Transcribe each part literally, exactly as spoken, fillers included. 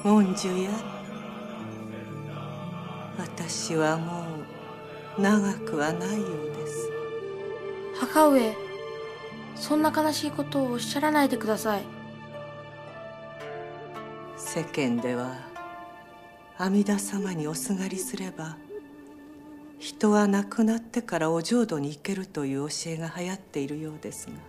文殊や、私はもう長くはないようです。 母上、そんな悲しいことをおっしゃらないでください。 世間では阿弥陀様におすがりすれば人は亡くなってからお浄土に行けるという教えが流行っているようですが、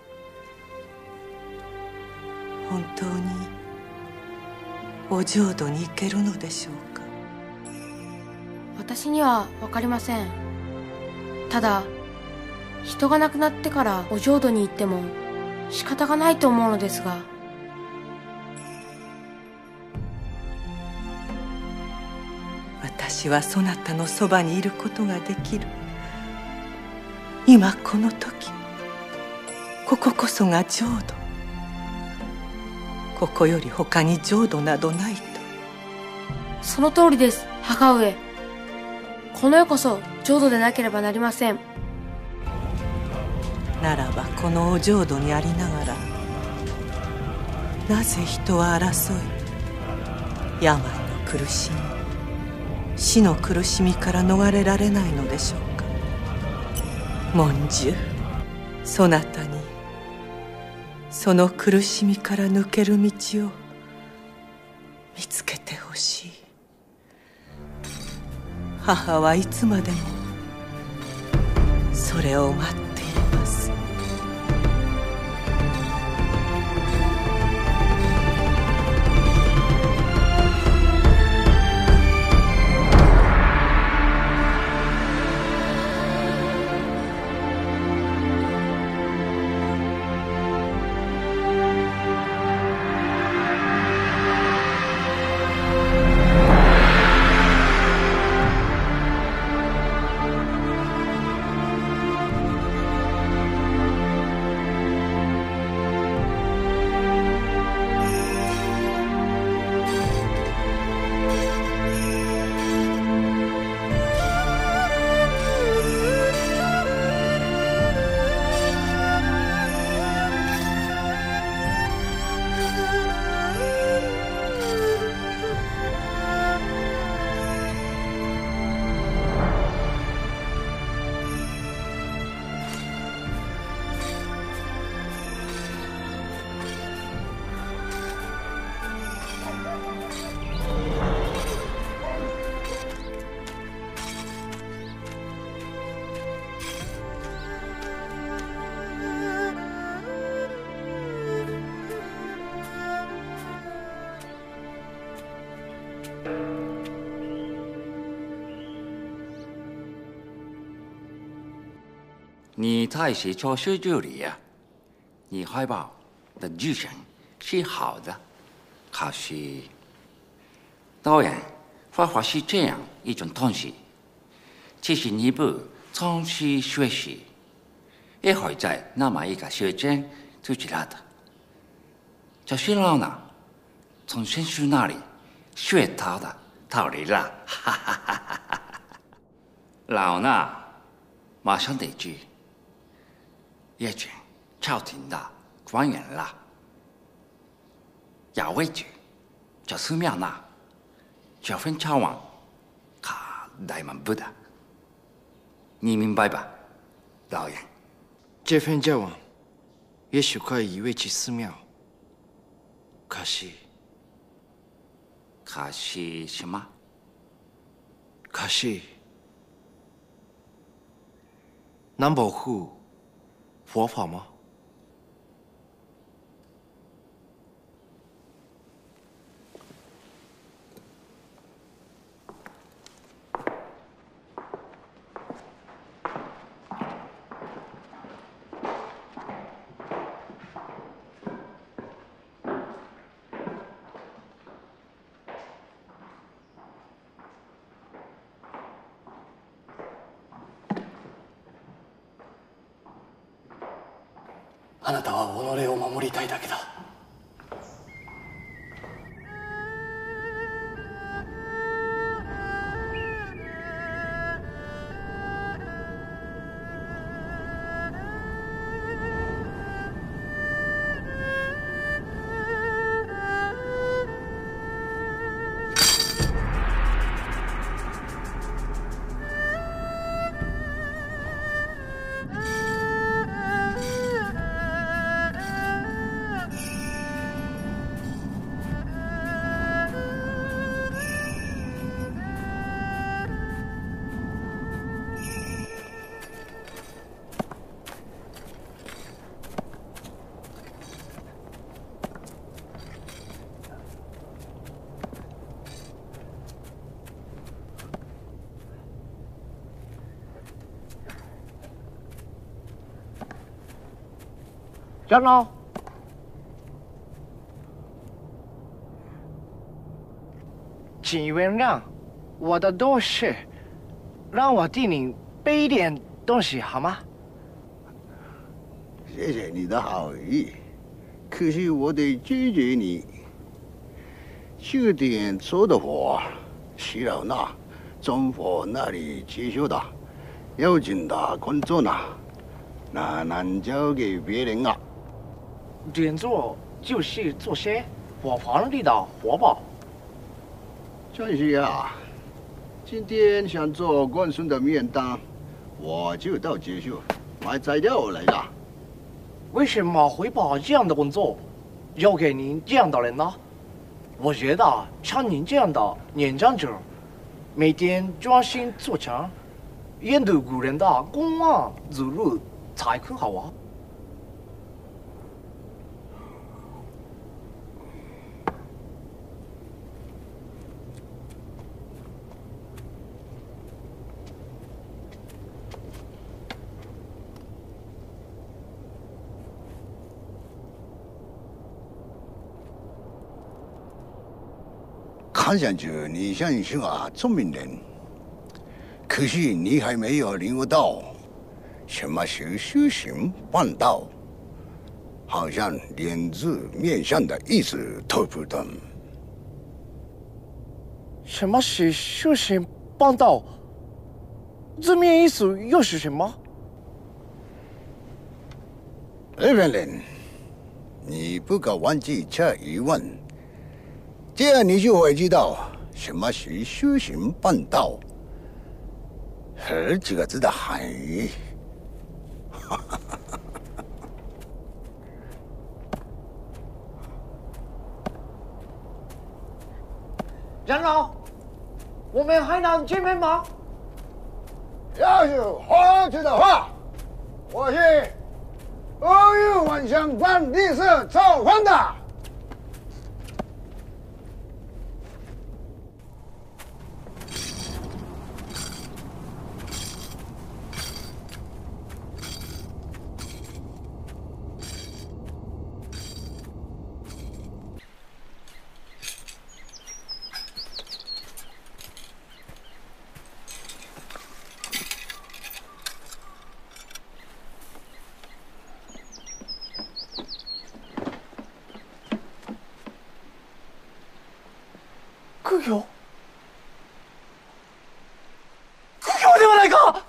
本当にお浄土に行けるのでしょうか。 私には分かりません。ただ人が亡くなってからお浄土に行っても仕方がないと思うのですが。 私はそなたのそばにいることができる。今この時、こここそが浄土。ここより他に浄土などないと。 その通りです、母上。この世こそ浄土でなければなりません。 ならばこのお浄土にありながら、なぜ人は争い、病の苦しみ、死の苦しみから逃れられないのでしょうか。文殊、そなたにその苦しみから抜ける道を見つけてほしい。母はいつまでもそれを待っています。 你太喜做施主礼呀，你怀抱的精神是好的，可是当然画画是这样一种东西，其实你不从事学习，也会在那么一个时间就知道的。就是老衲从先生那里学到的道理了，哈哈哈哈哈！老衲马上得去。也见朝廷的官员了，要回去这寺庙那这份朝王可怠慢不得，你明白吧，老爷？ 这份朝王也许可以回去寺庙，可是， 可是什么？ 可是能保护佛法吗？ あなたは己を守りたいだけだ。 长老，请原谅我的多事，让我替你背一点东西好吗？ 谢谢你的好意，可是我得拒绝你。这点做的活是老衲中府那里接受的，要紧的工作呢，那难交给别人啊。 点做就是做些我皇帝的活宝。 真是啊，今天想做官孙的面当，我就到接受买材料来的。 为什么会把这样的工作交给您这样的人呢？我觉得像您这样的年长者，每天专心做强，研读古人的公案之路才很好啊。 看上去你像是个聪明人，可是你还没有领悟到什么是修行办道，好像连字面上的意思都不懂。 什么是修行办道？字面意思又是什么？ 日本人，你不可忘记这一问。这样你就会知道什么是修行办道和几个字的含义。 长老，我们还能见面吗？ 要是皇子的话，我是欧玉晚上办历史造反的。 苦行，苦行ではないか。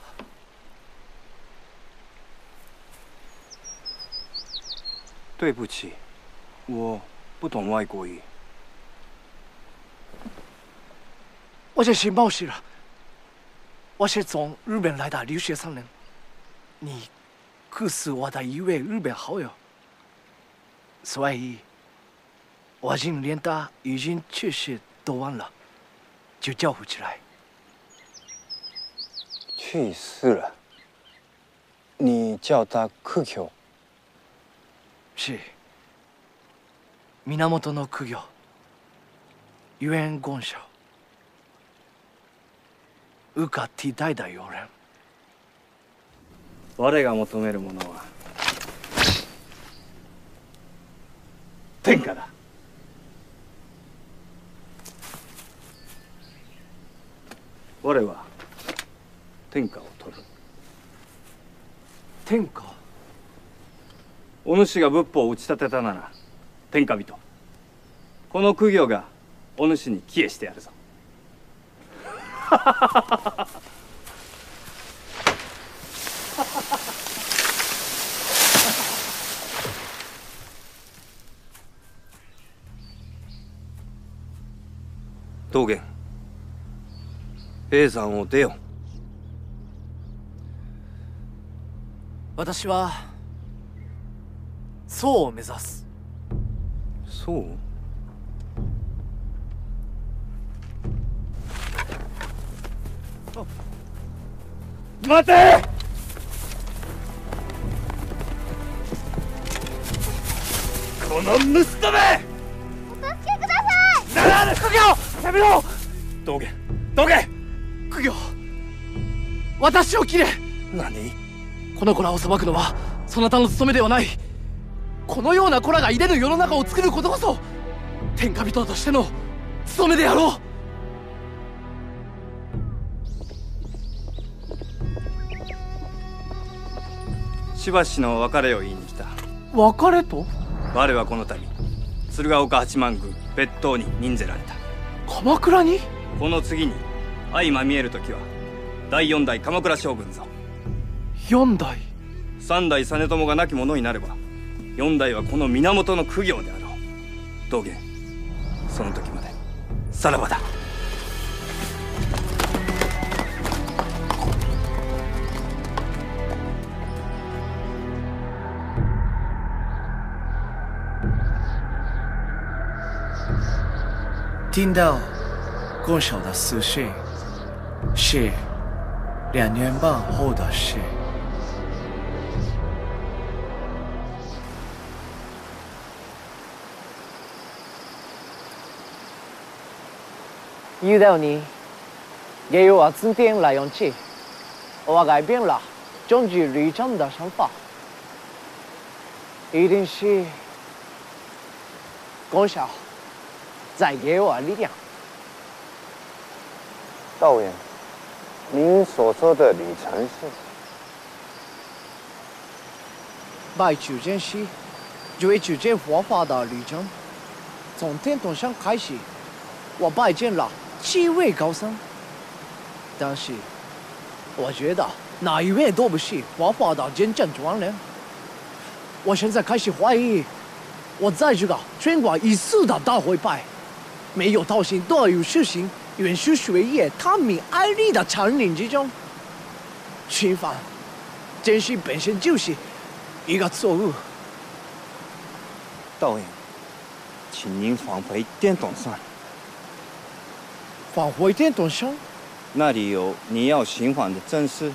对不起，我不懂外国语。 我这是冒失了，我是从日本来的留学生人，你可是我的一位日本好友，所以我今连他已经去世都忘了，就叫不起来。 去世了？你叫他苦行？ 是源の苦行、冤言者、宇下替代的有人。 我が求めるものは天下だ。我は天下を取る。 天下？ お主が仏法を打ち立てたなら天下人、この苦行がお主に帰依してやるぞ。道元、叡山を出よ。 私は宋を目指す。 そう？待て！この盗人め！お助けください！ならぬ！ 苦行！やめろ！ 道元、道元！ 苦行！私を切れ！ 何？ この子らを裁くのはそなたの務めではない。 このような子らがいれぬ世の中を作ることこそ天下人としての務めであろう。 しばしの別れを言いに来た。 別れと？ 我はこの度鶴岡八幡宮別当に任ぜられた。 鎌倉に？ この次に相まみえる時は第四代鎌倉将軍ぞ。 四代？ 三代実朝が亡き者になれば四代はこの源の公暁であろう。道元、その時までさらばだ。 听到共手的死讯，是两年半后的事。遇到你，给我增添了勇气，我改变了终极旅程的想法，一定是共手再给我力量。 道远，您所说的旅程是？ 拜九剑师，追九剑佛法的旅程。从天童山开始，我拜见了七位高僧，但是我觉得哪一位都不是佛法的真正传人。我现在开始怀疑，我在这个全国一次的大会拜，没有道行多有事情，远书学业、贪名爱利的残忍之中，侵犯真实本身就是一个错误。 道远，请您返回电筒上。 返回电筒上？ 那里有你要寻访的真师。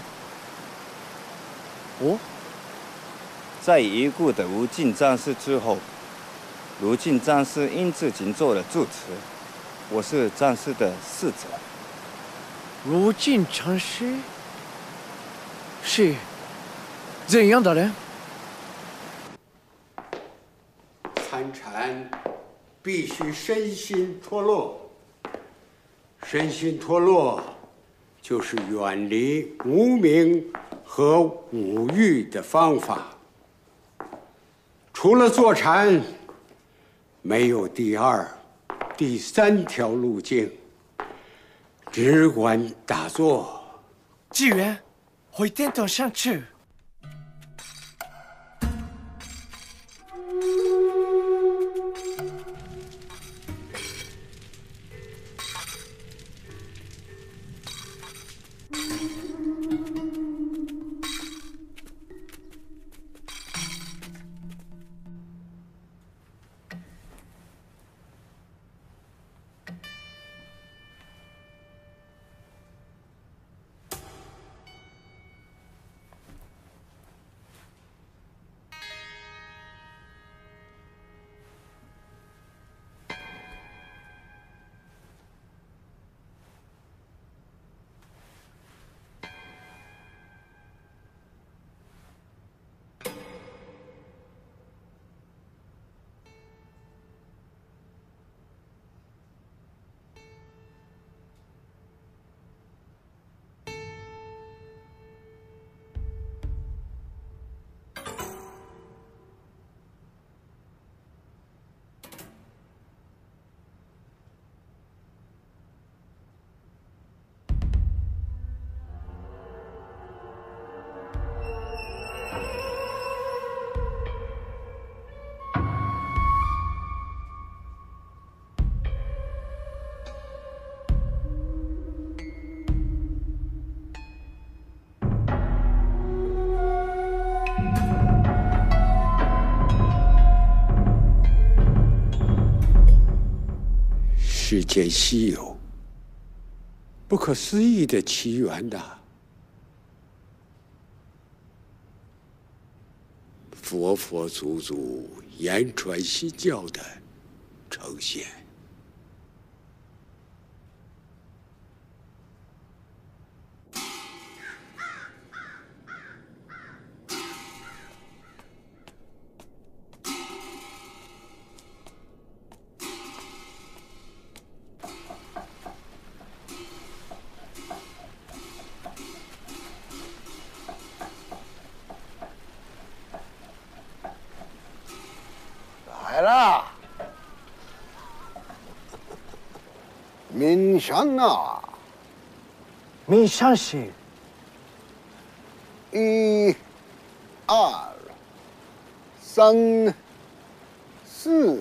哦， 在已故的吴敬禅师之后，卢敬禅师因自行做了住持，我是禅师的侍者。 卢敬禅师是怎样的人？ 参禅必须身心脱落，身心脱落就是远离无明和五欲的方法。除了坐禅，没有第二、第三条路径，只管打坐。 纪元，回电筒上去。 世间稀有、不可思议的奇缘呐！佛佛祖祖言传心教的呈现。 来了，明香啊！ 明香是一、二、三、四、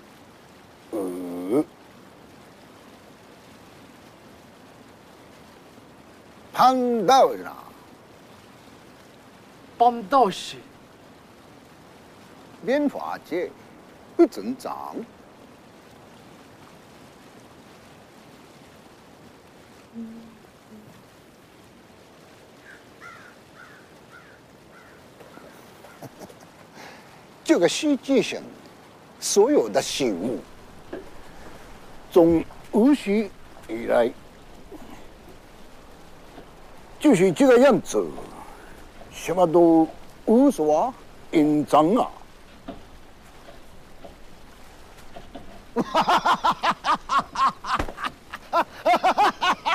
五，潘道长， 帮道士， 莲花界不增长。这个世界上所有的事物，从有史以来就是这个样子，什么都无所隐藏啊！哈哈哈哈哈哈！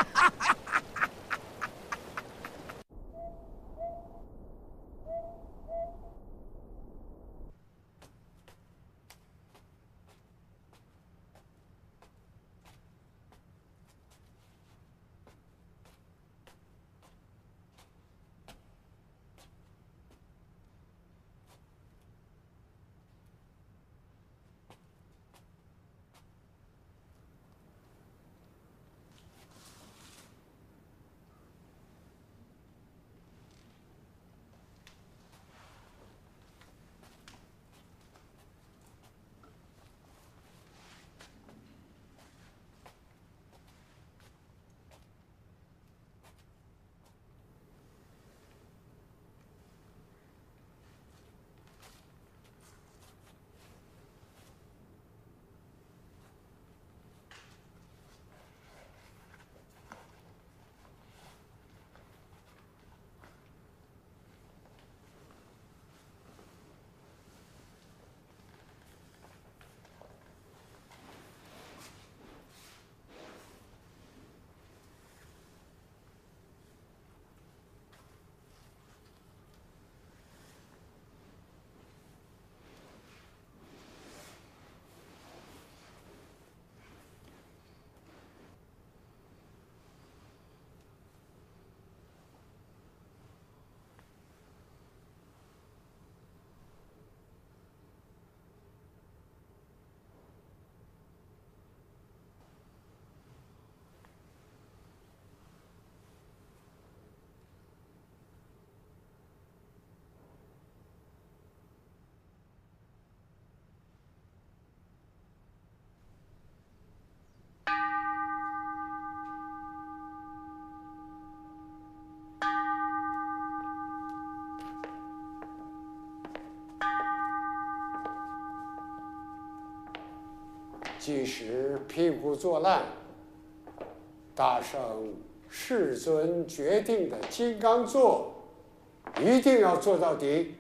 即使屁股坐烂，大圣世尊决定的金刚座，一定要做到底。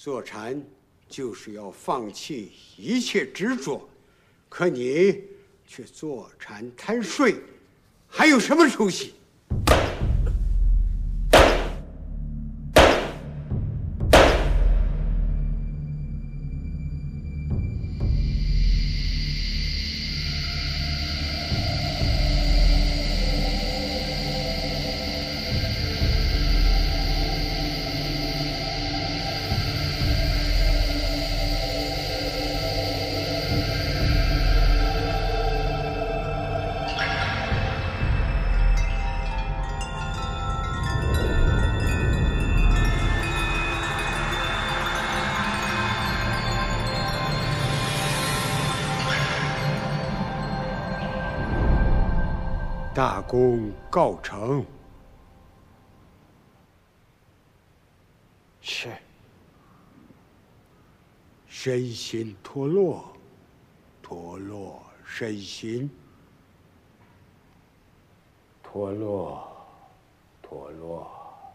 坐禅就是要放弃一切执着，可你却坐禅贪睡，还有什么出息？大功告成。 是。 身心脱落，脱落身心， 脱落，脱落。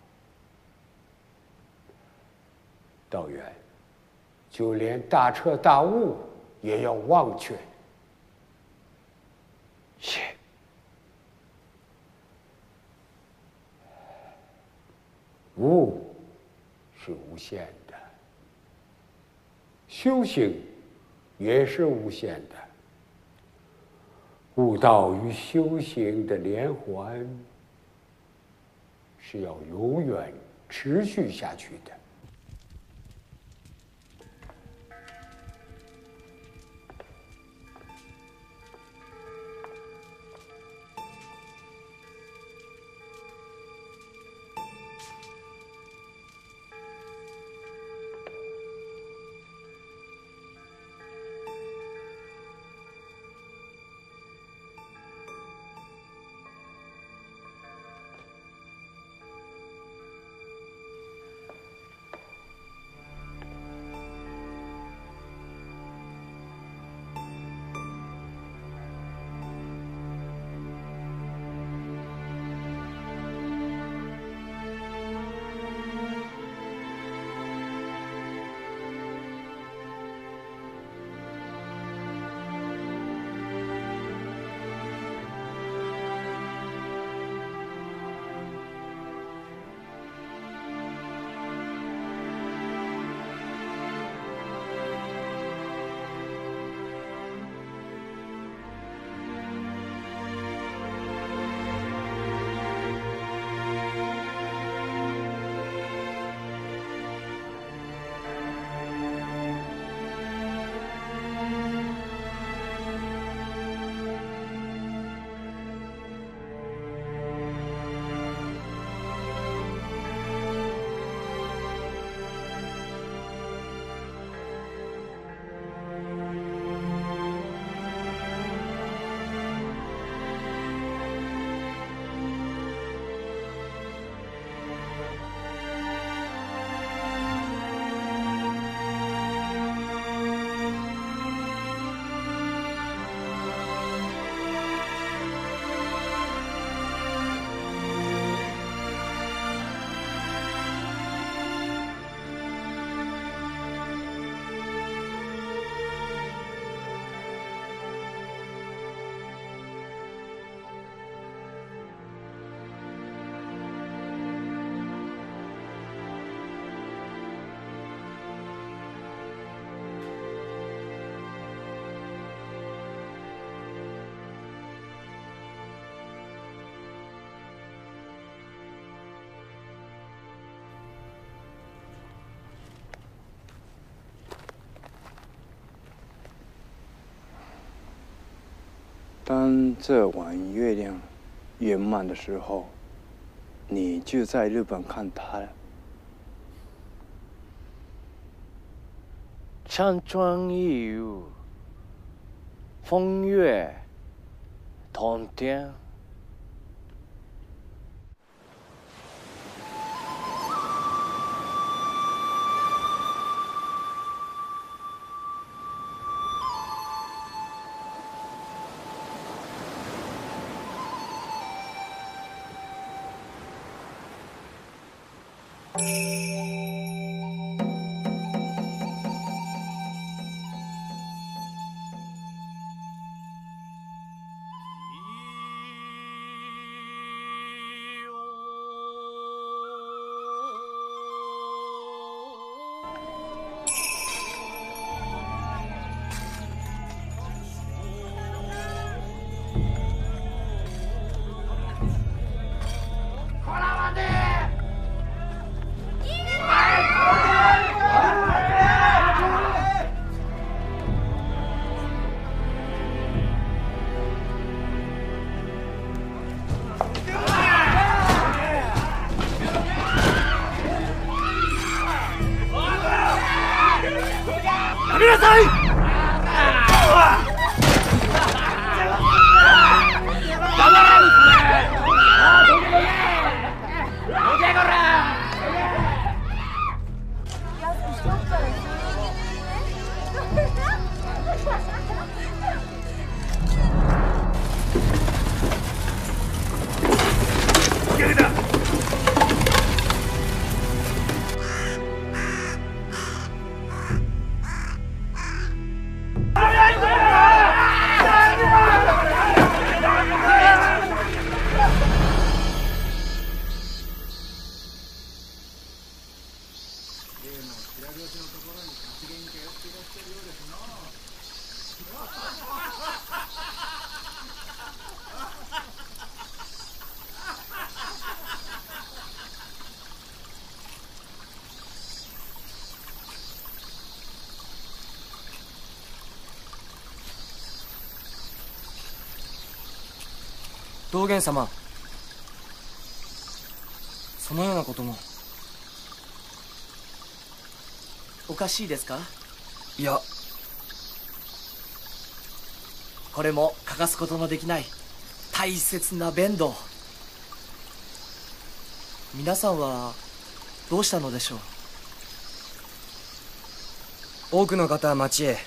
道远，就连大彻大悟也要忘却。 是。 悟是无限的，修行也是无限的。悟道与修行的连环是要永远持续下去的。 当这晚月亮圆满的时候，你就在日本看它了。 山川异域，风月通天。 道元様、そのようなことも。 おかしいですか？ いや、 これも欠かすことのできない大切な弁当。皆さんはどうしたのでしょう？ 多くの方は町へ。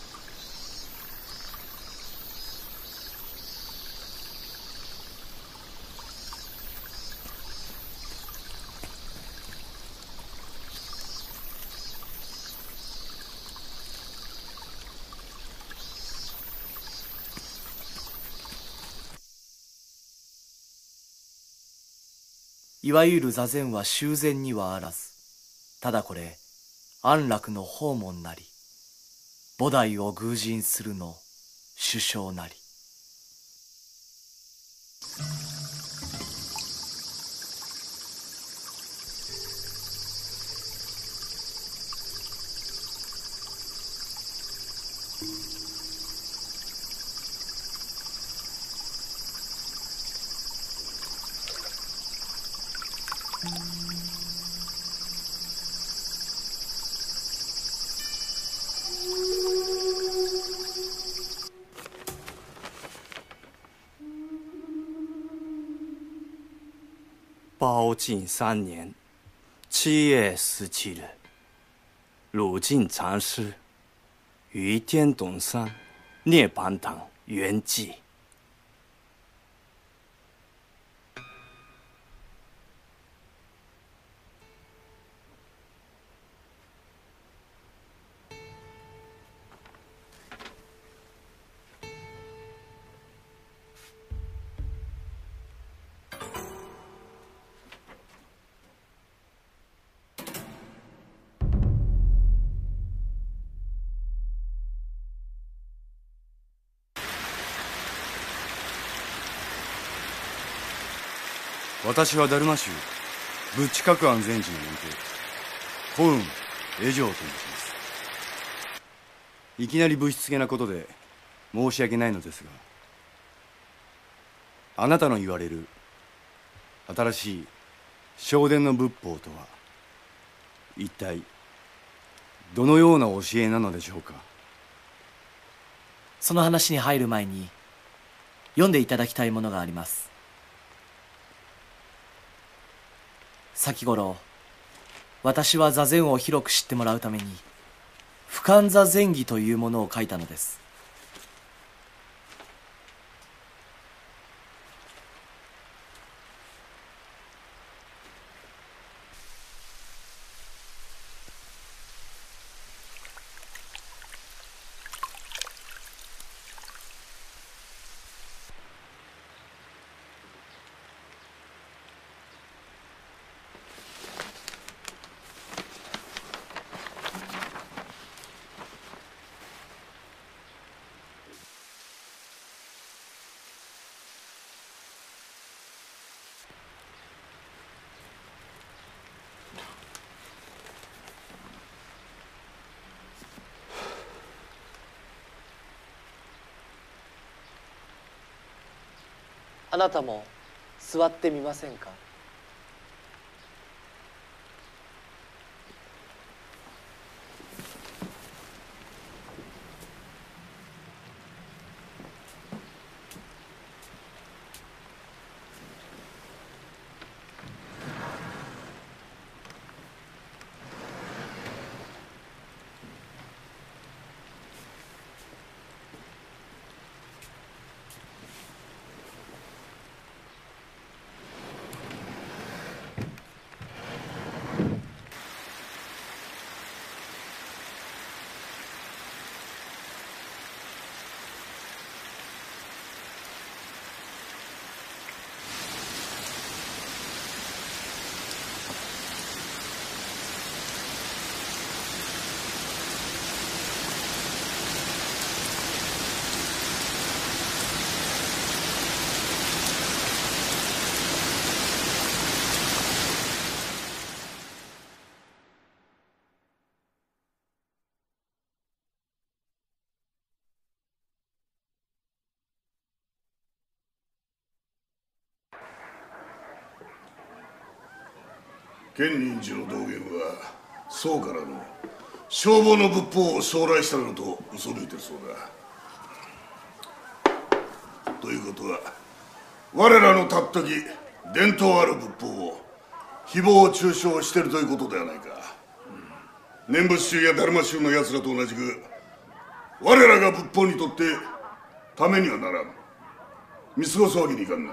いわゆる座禅は修繕にはあらず、ただこれ安楽の訪問なり、菩提を偶尋するの首相なり。 包晋三年七月十七日，鲁晋禅师于天洞山涅槃堂圆寂。 私は達磨宗仏地覚安禅師の門弟古雲江上と申します。いきなりぶしつけなことで申し訳ないのですが、あなたの言われる新しい正伝の仏法とは一体どのような教えなのでしょうか？ その話に入る前に読んでいただきたいものがあります。先頃私は座禅を広く知ってもらうために不感座禅儀というものを書いたのです。 あなたも座ってみませんか？ 建仁寺の道元は宋からの消防の仏法を将来したのと嘘抜いてるそうだ。ということは我らのたっとき伝統ある仏法を誹謗中傷してるということではないか。念仏宗やダルマ宗のやつらと同じく我らが仏法にとってためにはならん。見過ごすわけにいかんな。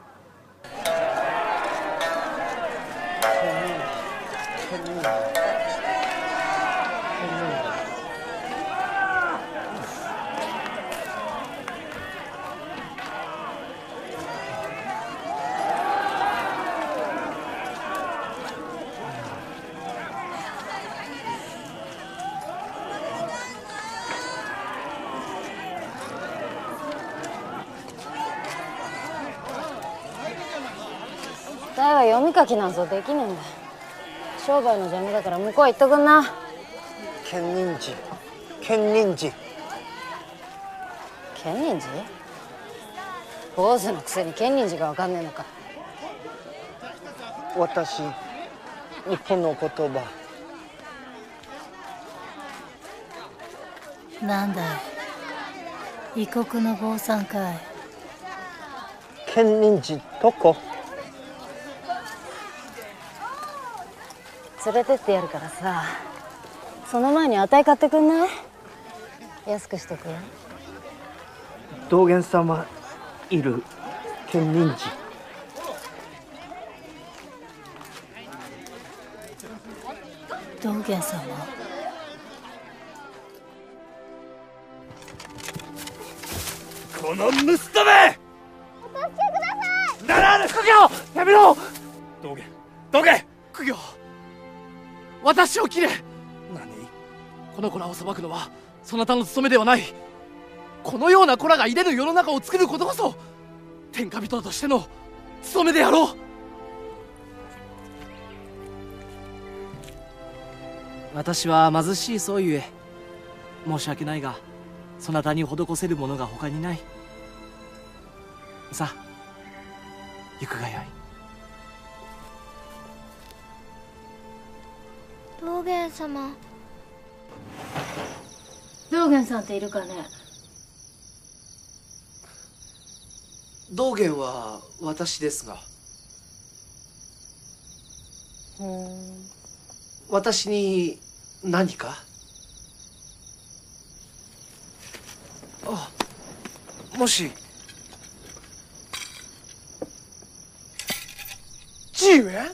大は読み書きなんぞできねえんだ。商売の邪魔だから向こう行っとくんな。 建仁寺、建仁寺。 建仁寺？坊主のくせに建仁寺がわかんねえのか。 私、日本の言葉。 なんだい、異国の坊さんかい。 建仁寺どこ？ 連れてってやるからさ、その前にあたい買ってくんない？安くしとくよ。 道元様いる建仁寺。 道元様。 この盗人め！お助けください！ならぬ！公暁！やめろ！ 道元、道元！ 公暁、私を切れ！ 何？ この子らを裁くのはそなたの務めではない。このような子らが入れぬ世の中を作ることこそ天下人としての務めであろう。私は貧しいそうゆえ申し訳ないが、そなたに施せるものが他にない。さあ行くがよい。 道元様。 道元さんっているかね？ 道元は私ですが。 ふん。 私に何か？あ、もし纪元？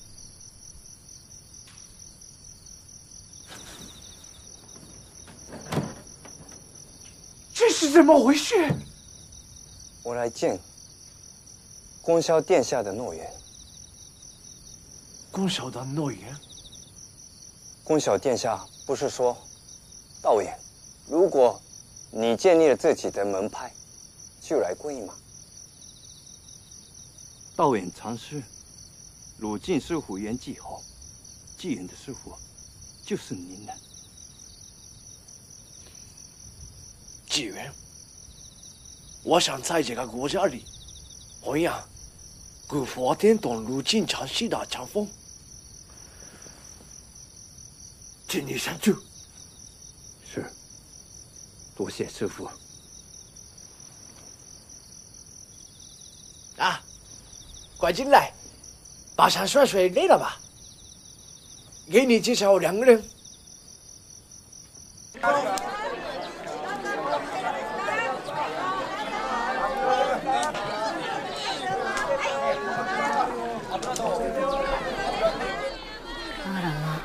这是怎么回事？ 我来见宫霄殿下的诺言。 宫霄的诺言？ 宫小殿下不是说，道远，如果你建立了自己的门派，就来皈依吗？ 道远禅师，鲁晋师傅圆寂后，纪元的师傅就是您了。 纪元，我想在这个国家里弘扬古佛伝统鲁晋禅师的禅风。请你相助。 是，多谢师傅。 啊，快进来，跋山涉水累了吧？给你介绍两个人。 あらま。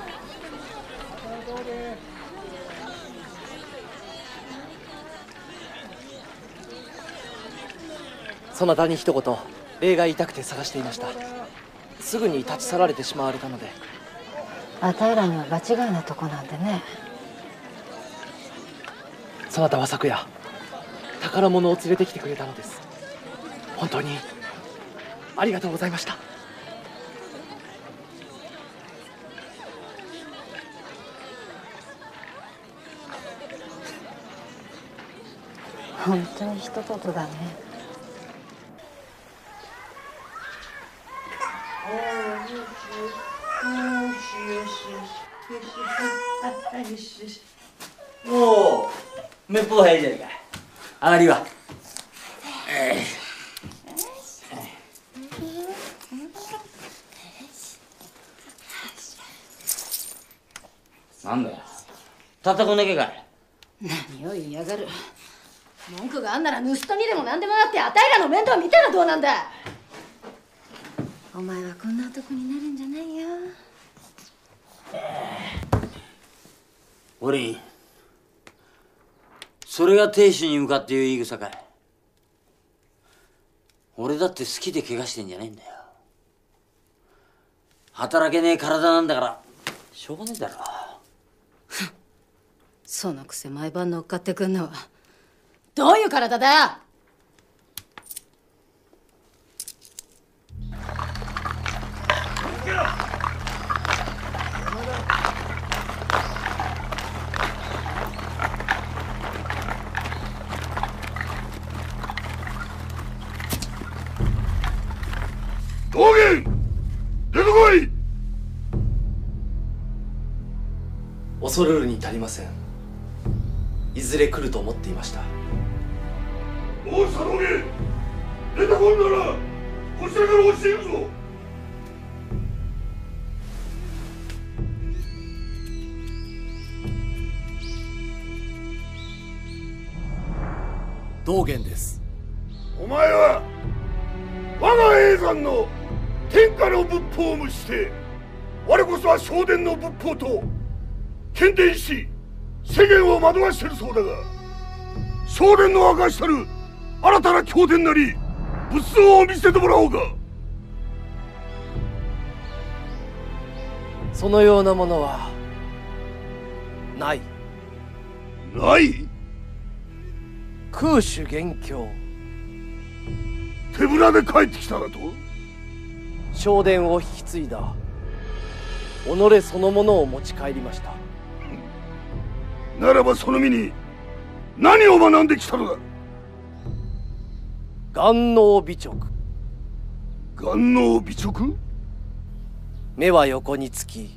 そなたに一言礼が言いたくて探していました。すぐに立ち去られてしまわれたので。 あたいらには場違いなとこなんでね。 そなたは昨夜宝物を連れてきてくれたのです。本当にありがとうございました。 本当に一言だね。 おいしい。 よしよし。おお、めっぽう早いじゃねえか。上がりは。えい。なんだよ。たったこんだけかい。 何を言いやがる。文句があんなら盗人にでも何でもなってあたいらの面倒見たらどうなんだ。お前はこんな男になるんじゃないよ。 おりん、それが亭主に向かって言う言い草かい。俺だって好きで怪我してんじゃねえんだよ。働けねえ体なんだからしょうがねえだろ。 そのくせ毎晩乗っかってくんのはどういう体だよ。 道元、出てこい。 恐るるに足りません。いずれ来ると思っていました。 おう佐道元、出てこんならこちらから教えるぞ。 道元です。 お前は我が叡山の天下の仏法を無視して我こそは正伝の仏法と検定し世間を惑わしてるそうだが、正伝の明かしたる新たな経典なり仏像を見せてもらおうか。 そのようなものはない。 ない？ 空主元凶。 手ぶらで帰ってきただと？ 正伝を引き継いだ己そのものを持ち帰りました。 ならばその身に何を学んできたのだ？ 眼脳美直。 眼脳美直？ 目は横につき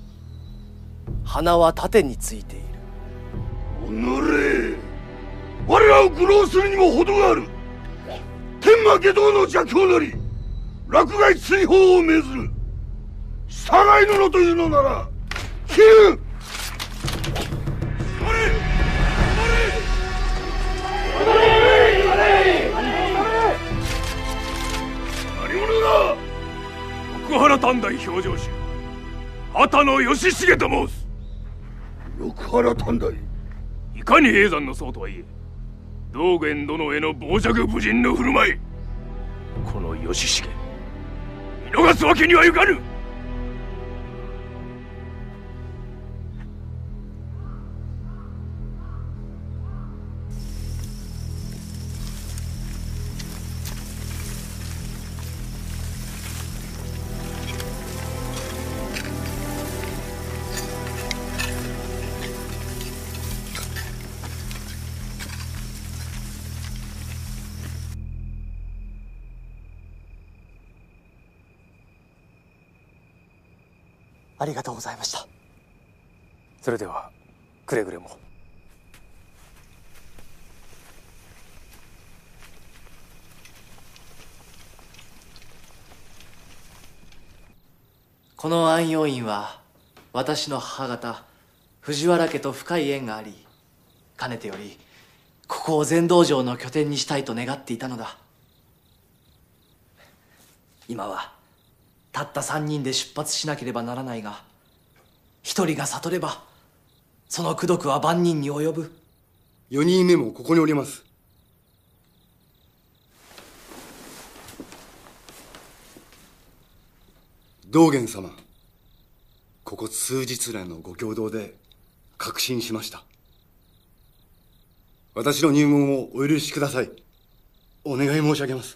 鼻は縦についている。 おのれ、我らを愚弄するにも程がある。天馬下道の邪教なり落外追放を命ずる。従いののというのなら切る。 六原短大評定衆畑野義重と申す。 六原短大、 いかに叡山の僧とはいえ道元殿への傍若無人の振る舞い、この義重見逃すわけにはいかぬ。 ありがとうございました。 それではくれぐれも。 この安養院は私の母方藤原家と深い縁があり、かねてよりここを禅道場の拠点にしたいと願っていたのだ。今はたった三人で出発しなければならないが、一人が悟ればその功徳は万人に及ぶ。 四人目もここにおります。道元様、ここ数日来のご共同で確信しました。私の入門をお許しください。お願い申し上げます。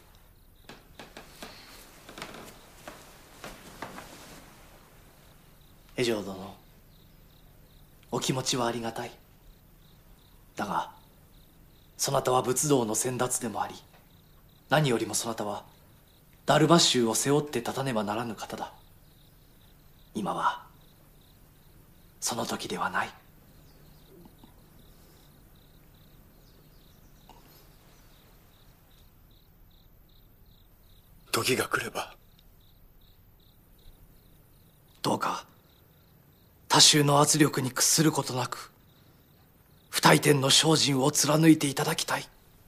江上殿、お気持ちはありがたい。だがそなたは仏道の先達でもあり、何よりもそなたは達磨宗を背負って立たねばならぬ方だ。今はその時ではない。 時が来れば。 どうか他衆の圧力に屈することなく不退転の精進を貫いていただきたい。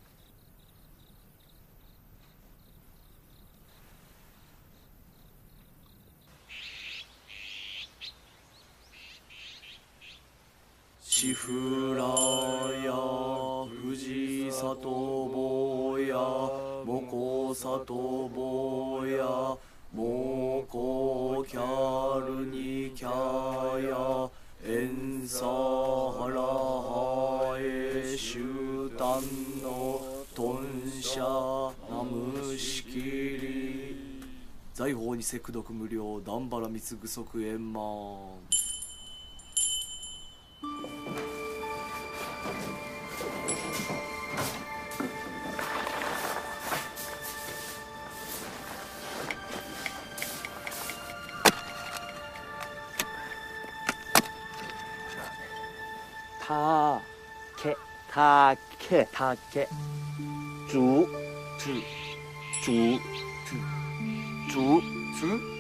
しふらや藤里坊やもこ里坊やもこキャルにキャやえんさはらはえしゅうたんのとんしゃなむしきり財宝にせくどく無料段原三つぐそく円満。 たけたけたけ竹竹竹竹竹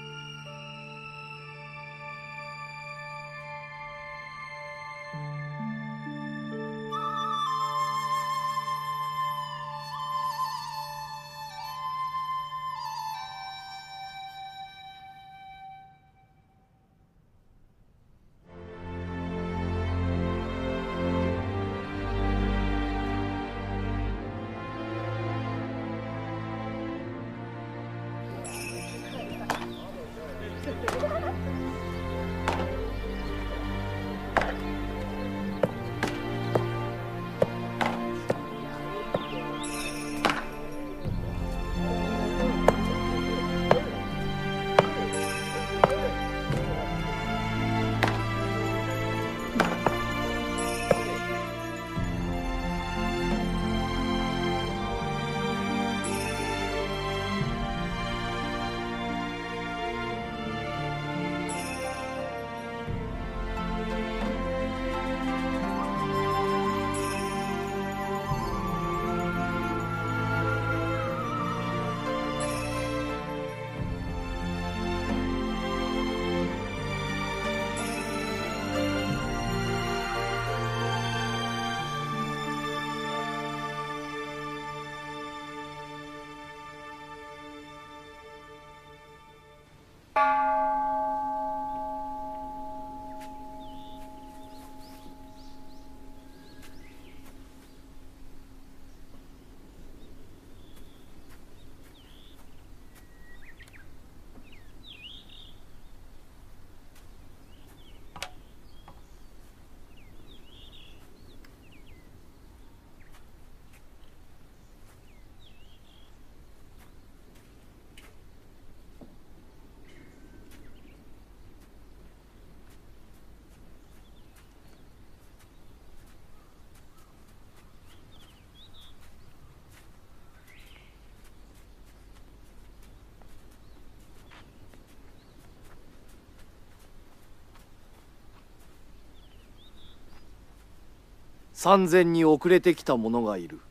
三千に遅れてきた者がいる。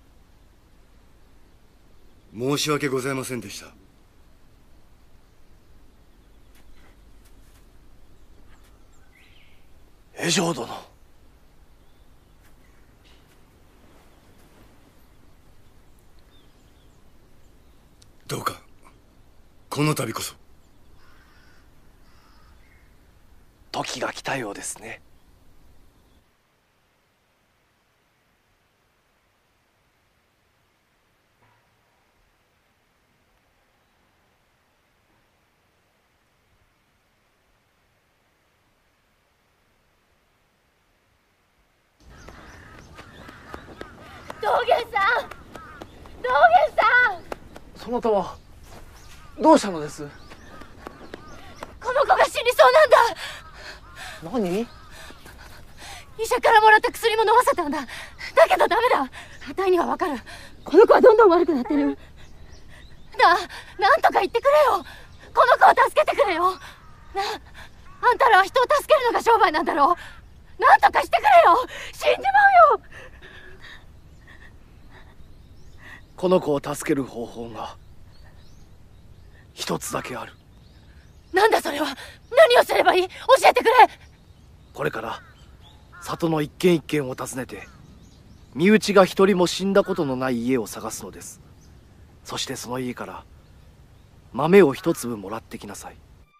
申し訳ございませんでした。 江上殿。 どうかこの度こそ。 時が来たようですね。 道元さん、道元さん。 そなたはどうしたのです？ この子が死にそうなんだ。 何？ 医者からもらった薬も飲ませたんだ。だけどダメだ。あたいにはわかる。この子はどんどん悪くなってる。な、なんとか言ってくれよ。この子を助けてくれよ。な、あんたらは人を助けるのが商売なんだろう。なんとかしてくれよ。死んじまうよ。 この子を助ける方法が一つだけある。 なんだそれは。何をすればいい？教えてくれ。 これから里の一軒一軒を訪ねて、身内が一人も死んだことのない家を探すのです。そしてその家から豆を一粒もらってきなさい。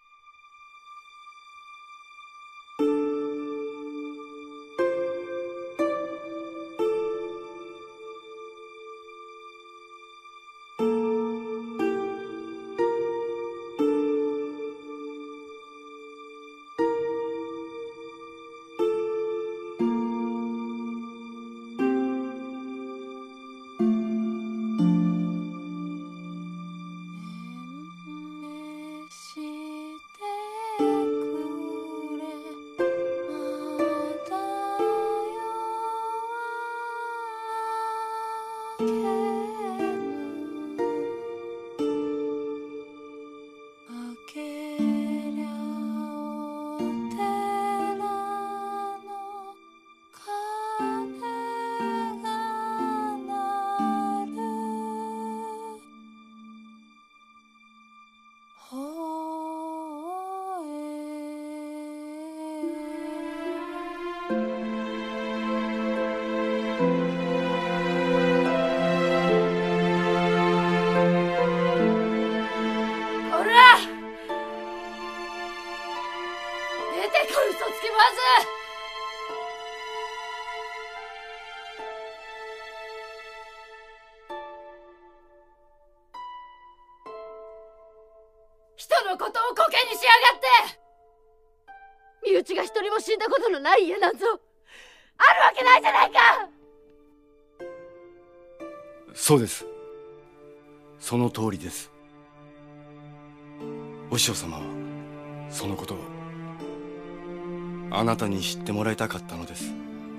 人のことをコケにしやがって。身内が一人も死んだことのない家なんぞあるわけないじゃないか。 そうです。その通りです。お師匠様はそのことをあなたに知ってもらいたかったのです。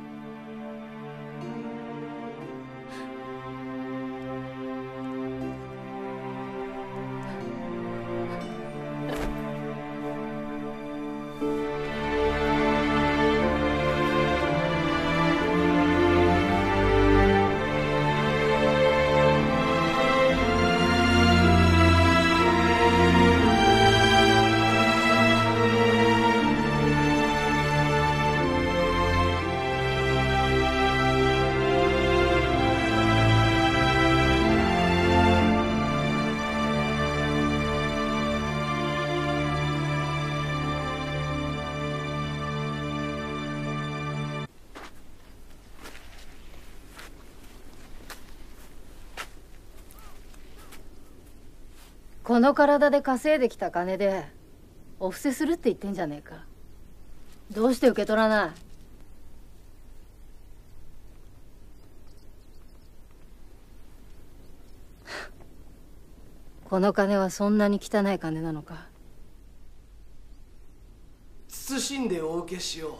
この体で稼いできた金でお布施するって言ってんじゃねえか。どうして受け取らない？この金はそんなに汚い金なのか？ 謹んでお受けしよう。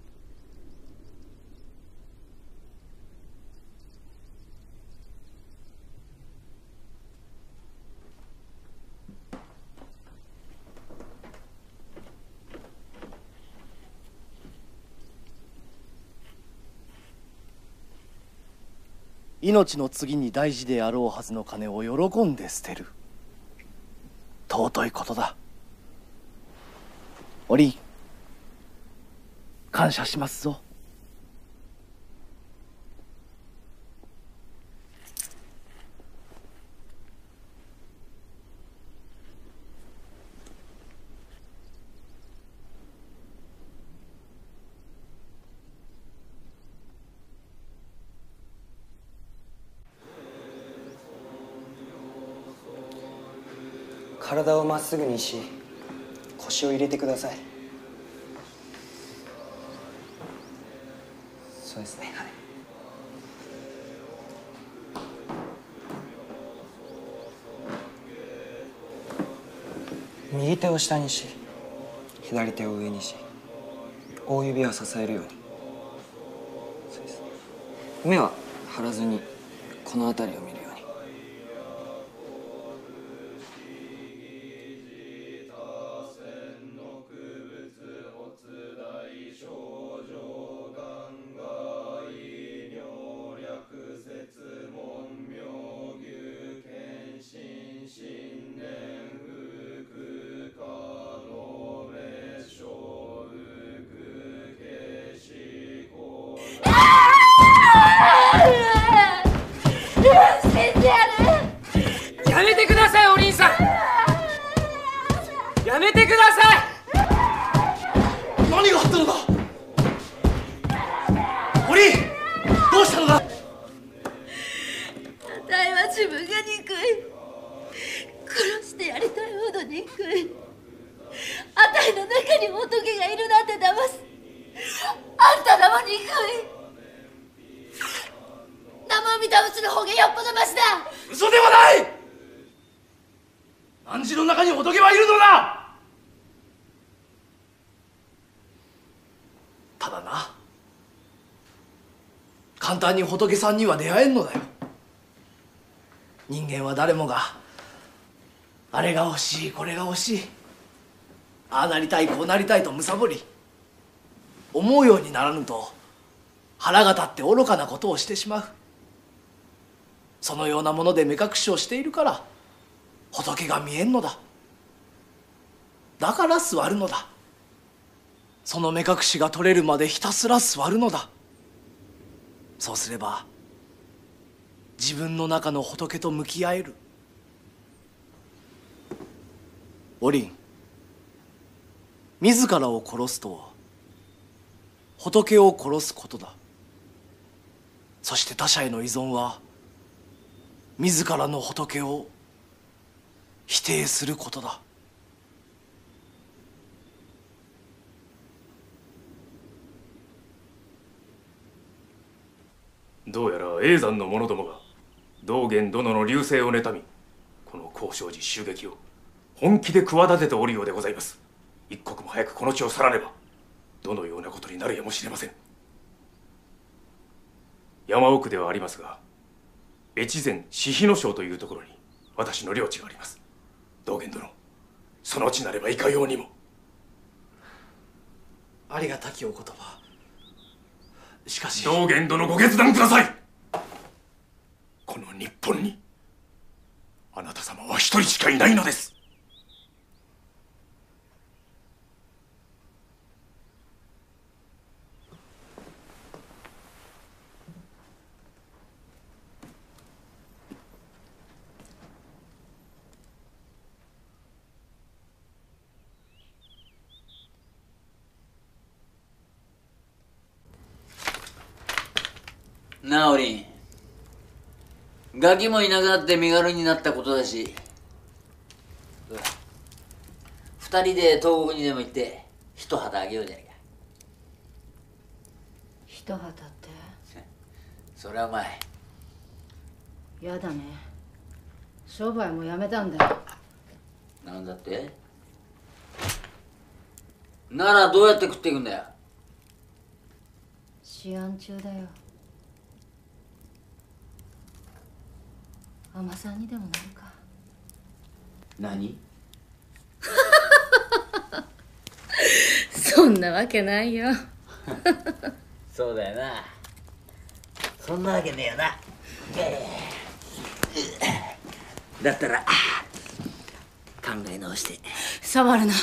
命の次に大事であろうはずの金を喜んで捨てる。尊いことだ。折、感謝しますぞ。 体をまっすぐにし、腰を入れてください。そうですね、はい。右手を下にし、左手を上にし、大指は支えるように。そうです。目は張らずにこの辺りを見るように。 新年憎い。あたいの中に仏がいるなんて騙す。あんたらも憎い。生身倒しの方がよっぽどマシだ。 嘘ではない。汝の中に仏はいるのだ。ただな、簡単に仏さんには出会えんのだよ。人間は誰もがあれが欲しいこれが欲しい、ああなりたいこうなりたいと貪り、思うようにならぬと腹が立って愚かなことをしてしまう。そのようなもので目隠しをしているから仏が見えんのだ。だから座るのだ。その目隠しが取れるまでひたすら座るのだ。そうすれば自分の中の仏と向き合える。おりん、自らを殺すとは仏を殺すことだ。そして他者への依存は自らの仏を否定することだ。 どうやら叡山の者どもが道元殿の隆盛を妬み、この高尚寺襲撃を本気で企てておるようでございます。一刻も早くこの地を去らねばどのようなことになるやもしれません。山奥ではありますが、越前志比野省というところに私の領地があります。道元殿、その地なればいかようにも。 ありがたきお言葉。しかし道元殿、ご決断ください。この日本にあなた様は一人しかいないのです。 なあおりん、ガキもいなくなって身軽になったことだし、二人で東国にでも行って一旗あげようじゃないか。 一旗ってそれはお前やだね。商売もやめたんだよ。 なんだって？ならどうやって食っていくんだよ。 思案中だよ。海女さんにでもなるか。 何？ そんなわけないよ。 そうだよな。そんなわけねえよな。だったら考え直して。 触るな。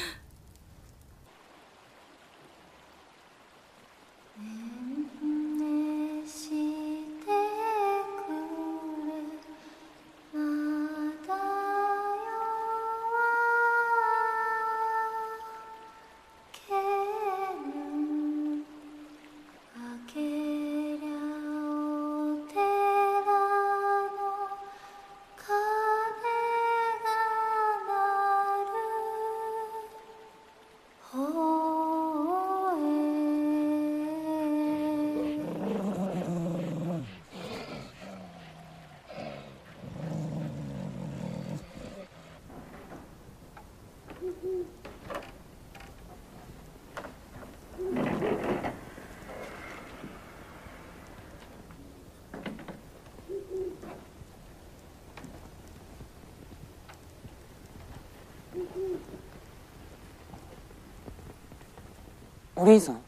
お凛さん。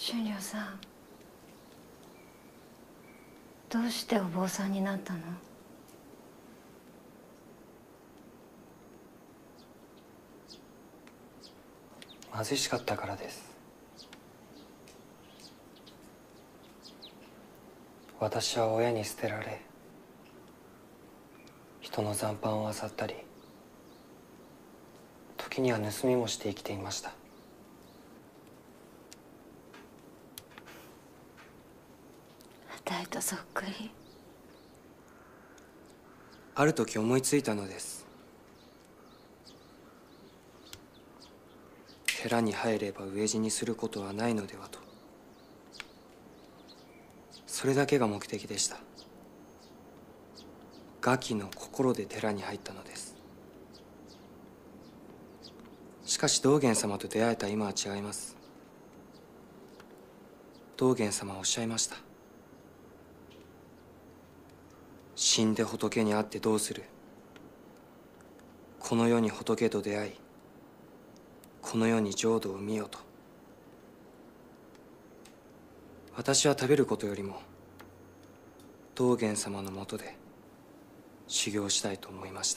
春涼さん、どうしてお坊さんになったの？ 貧しかったからです。私は親に捨てられ、人の残飯を漁ったり、時には盗みもして生きていました。 あたいとそっくり。 ある時思いついたのです。寺に入れば飢え死にすることはないのではと。それだけが目的でした。餓鬼の心で寺に入ったのです。しかし道元様と出会えた今は違います。道元様はおっしゃいました。死んで仏に会ってどうする。この世に仏と出会い、この世に浄土を見よと。私は食べることよりも道元様のもとで修行したいと思いました。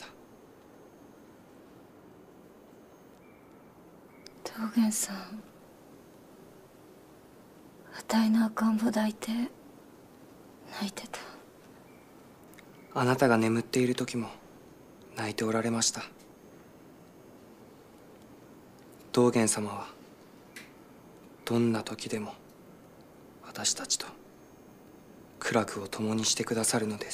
道元さん、あたいの赤ん坊抱いて泣いてた。 あなたが眠っている時も泣いておられました。道元様はどんな時でも私たちと苦楽を共にしてくださるのです。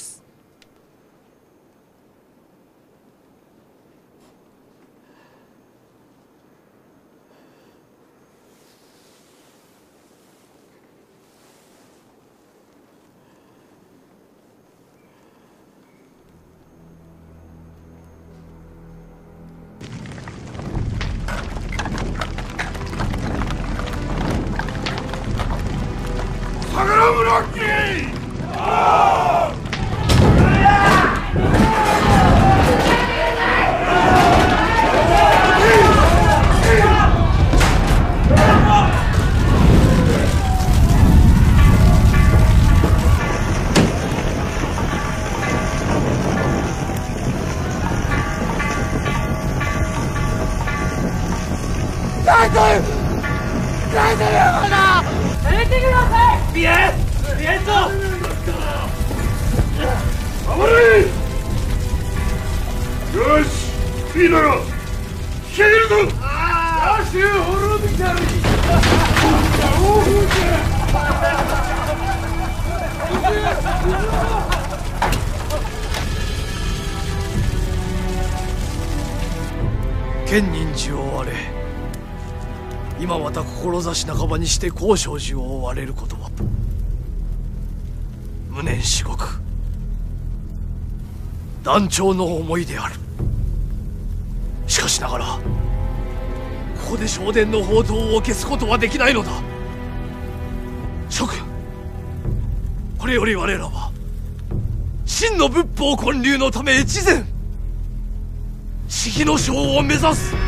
剣人寺を追われ、今また志半ばにして高尚寺を追われることは無念至極断腸の思いである。しかしながらここで正殿の宝刀を消すことはできないのだ。諸君、これより我らは真の仏法建立のため越前式の将を目指す。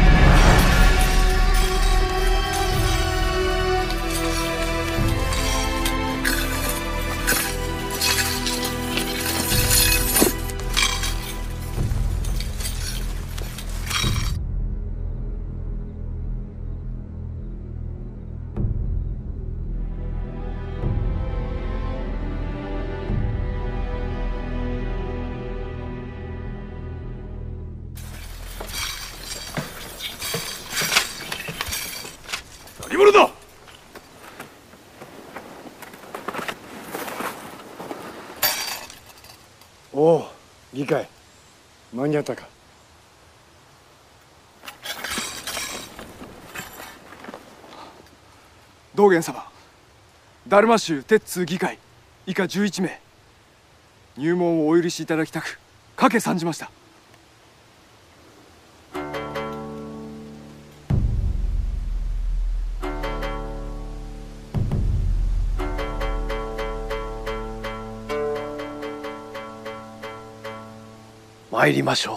何者だ。 おお、議会間に合ったか。 道元様、達磨宗鉄通議会以下じゅういちめい入門をお許しいただきたくかけ参じました。 参りましょう。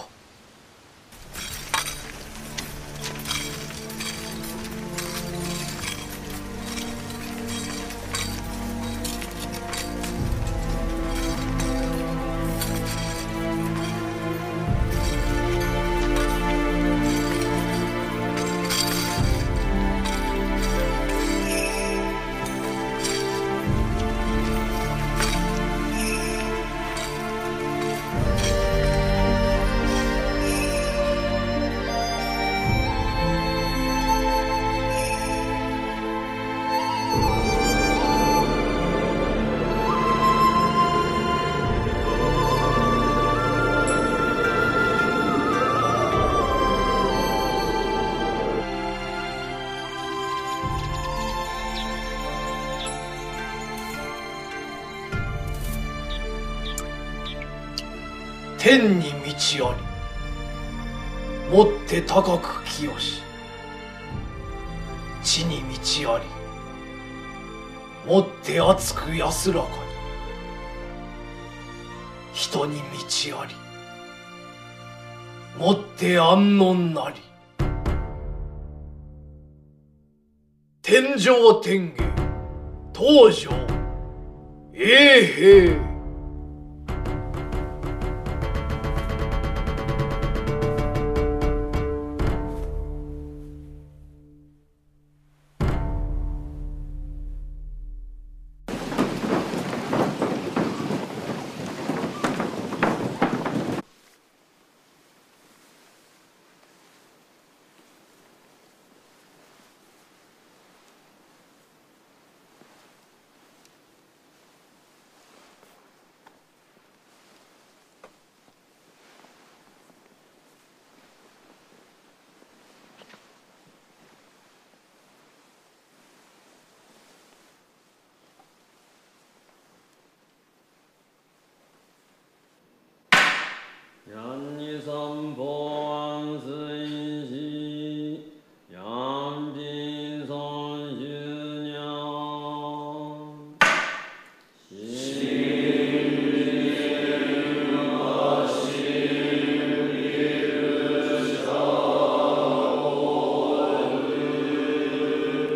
天に道あり、もって高く清し。地に道あり、もって厚く安らかに。人に道あり、もって安穏なり。天上天下、東上永平。 阳日三宝安随喜，阳宾三十娘。心日和心日上日。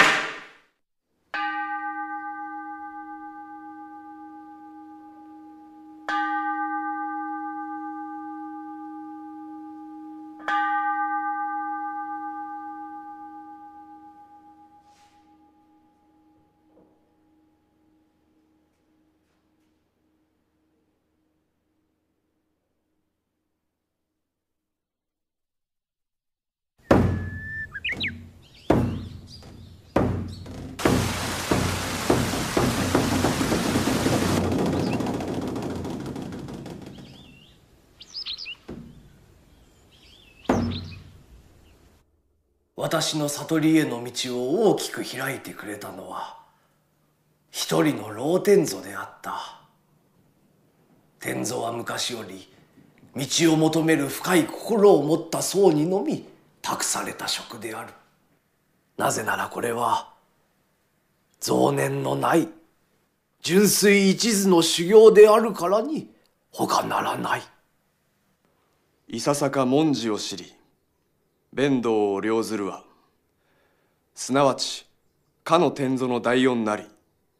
私の悟りへの道を大きく開いてくれたのは一人の老天祖であった。天祖は昔より道を求める深い心を持った僧にのみ託された職である。なぜならこれは雑念のない純粋一途の修行であるからに他ならない。 いささか文字を知り弁道を領ずるは、すなわちかの天祖の第四なり。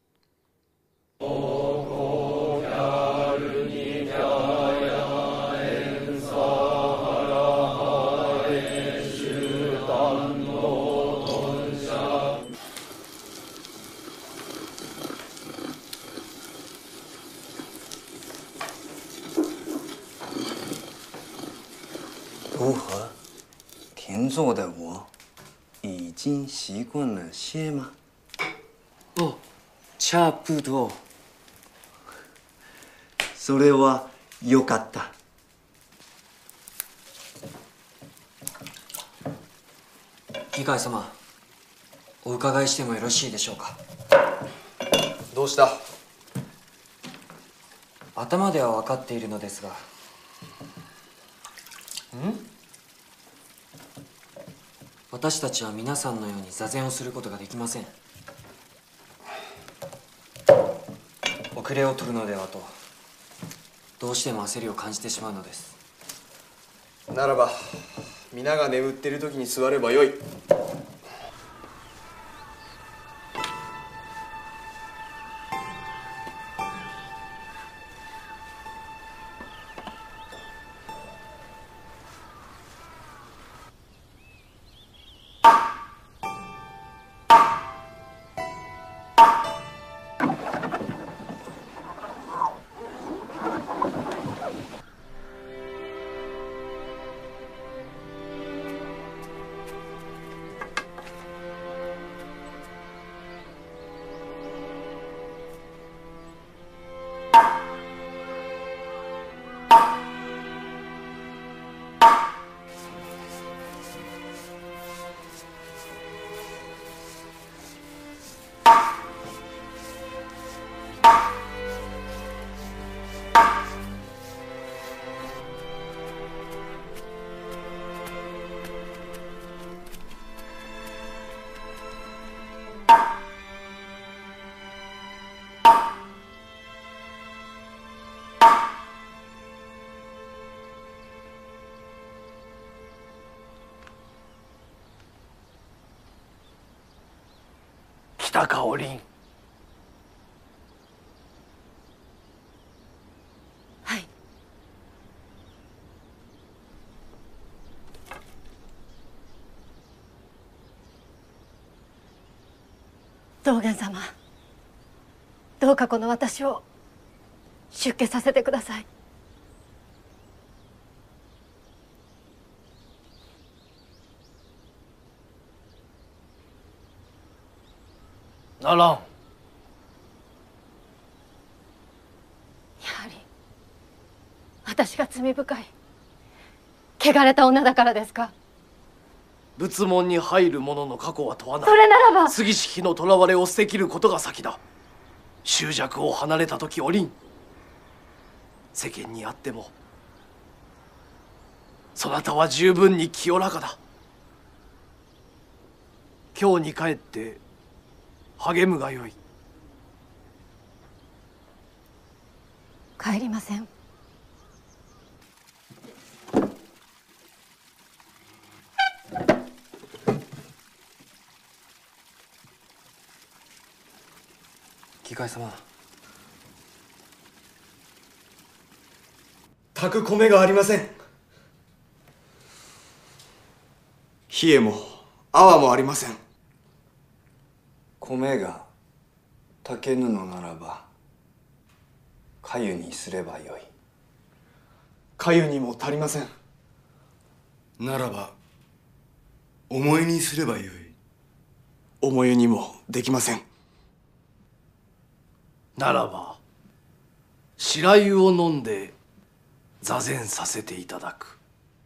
如何？天座的我已经习惯了些吗？哦，差不多。それはよかった。議会様、お伺いしてもよろしいでしょうか。 どうした？ 頭では分かっているのですが。ん？私たちは皆さんのように座禅をすることができません。遅れを取るのではとどうしても焦りを感じてしまうのです。 ならば皆が眠っている時に座ればよい。 たかおりん。 はい。道元様、どうかこの私を出家させてください。 ならん。 やはり私が罪深い汚れた女だからですか。 仏門に入る者の過去は問わない。 それならば杉式の囚われを捨てきることが先だ。執着を離れた時おりん、世間にあってもそなたは十分に清らかだ。今日に帰って励むがよい。 帰りません。 議会様、 炊く米がありません。冷えも泡もありません。 米が炊けぬのならば粥にすればよい。 粥にも足りません。 ならば重湯にすればよい。 重湯にもできません。 ならば白湯を飲んで座禅させていただく。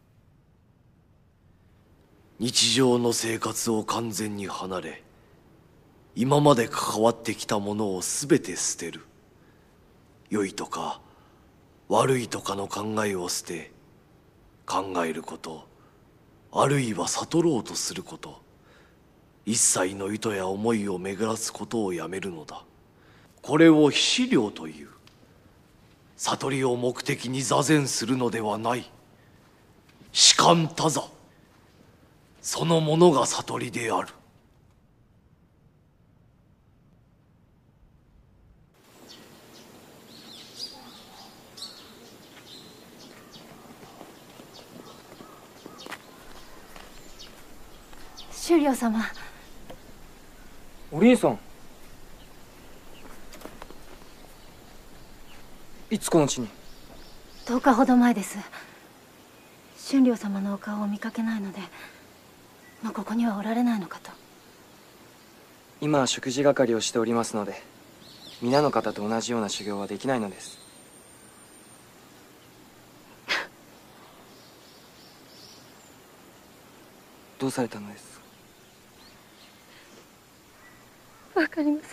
日常の生活を完全に離れ、今まで関わってきたものをすべて捨てる。良いとか悪いとかの考えを捨て、考えること、あるいは悟ろうとすること、一切の意図や思いを巡らすことをやめるのだ。これを資料という。悟りを目的に座禅するのではない。士官多座そのものが悟りである。 修了様。 お凛さん、いつこの地に？ とおかほど前です。春了様のお顔を見かけないので、もうここにはおられないのかと。 今は食事係をしておりますので、皆の方と同じような修行はできないのです。どうされたのです？ わかりません。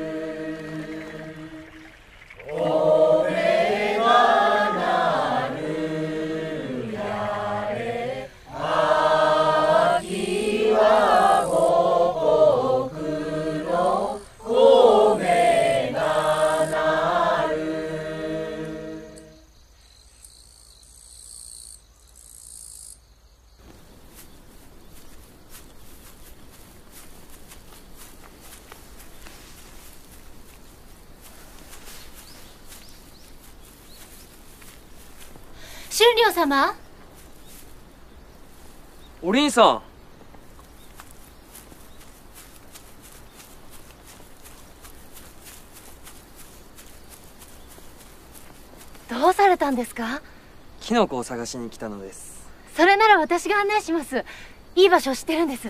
「 春良様。 お凛さん。 どうされたんですか？ キノコを探しに来たのです。 それなら私が案内します。いい場所を知ってるんです。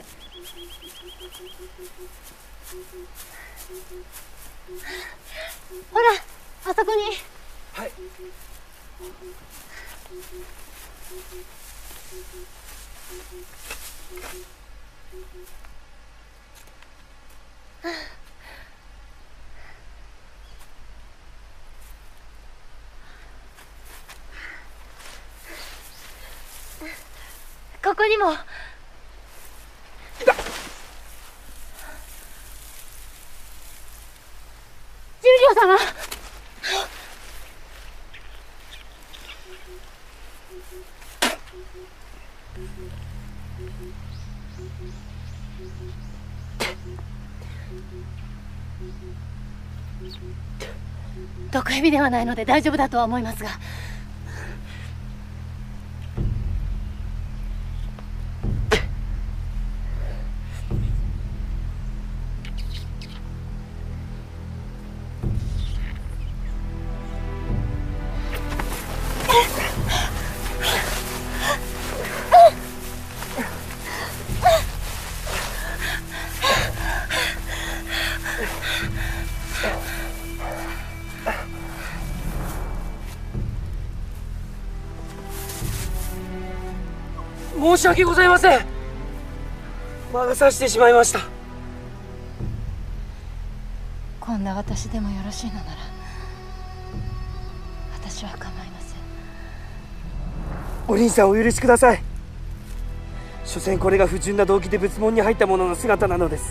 ほら、あそこに。 はい。 ここにも。春良様。毒蛇ではないので大丈夫だとは思いますが。 申し訳ございません。魔が差してしまいました。 こんな私でもよろしいのなら私は構いません。 お凛さん、お許しください。所詮これが不純な動機で仏門に入った者の姿なのです。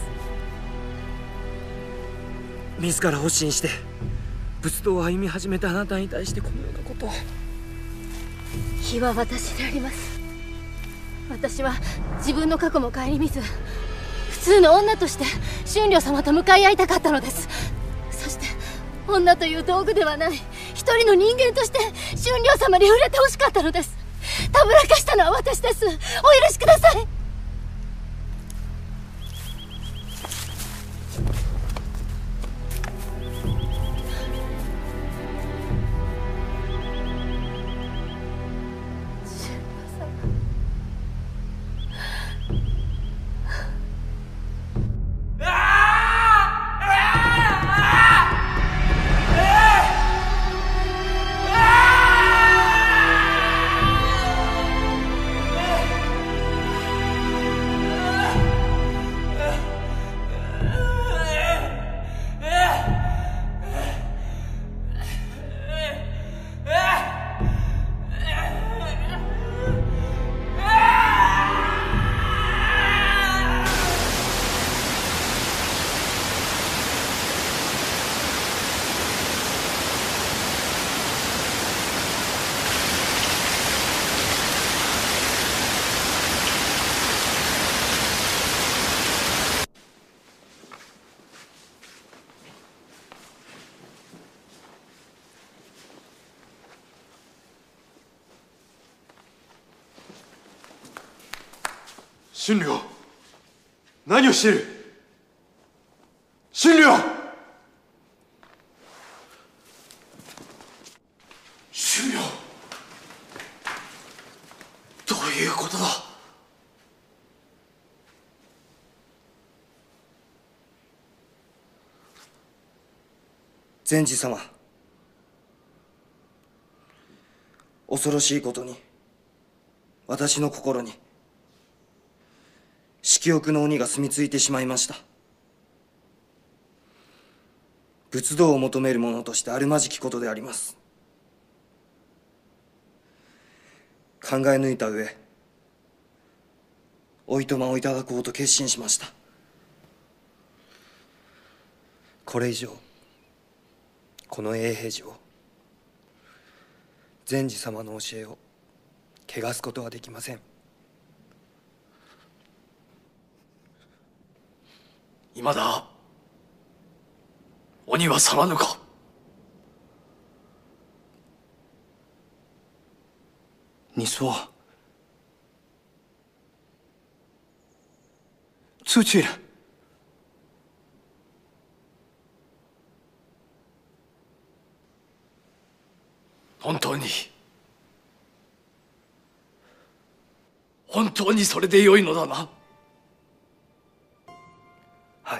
自ら発心して仏道を歩み始めたあなたに対してこのようなことを。 非は私であります。私は自分の過去も顧みず普通の女として春良様と向かい合いたかったのです。そして女という道具ではない一人の人間として春良様に触れてほしかったのです。たぶらかしたのは私です。お許しください。 春良、何をしている？春良！春良、どういうことだ？ 善治様、恐ろしいことに私の心に色欲の鬼が住み着いてしまいました。仏道を求める者としてあるまじきことであります。考え抜いた上おいとまをいただこうと決心しました。これ以上この永平寺を善治様の教えを汚すことはできません。 今だ鬼は去らぬか？ 你说出去了？ 本当に本当にそれでよいのだな。 はい。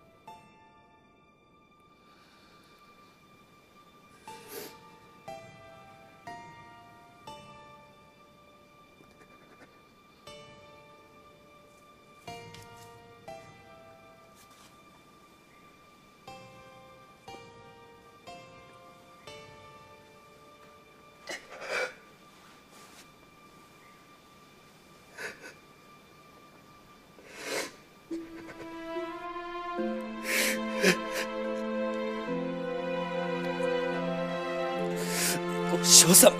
お嬢様。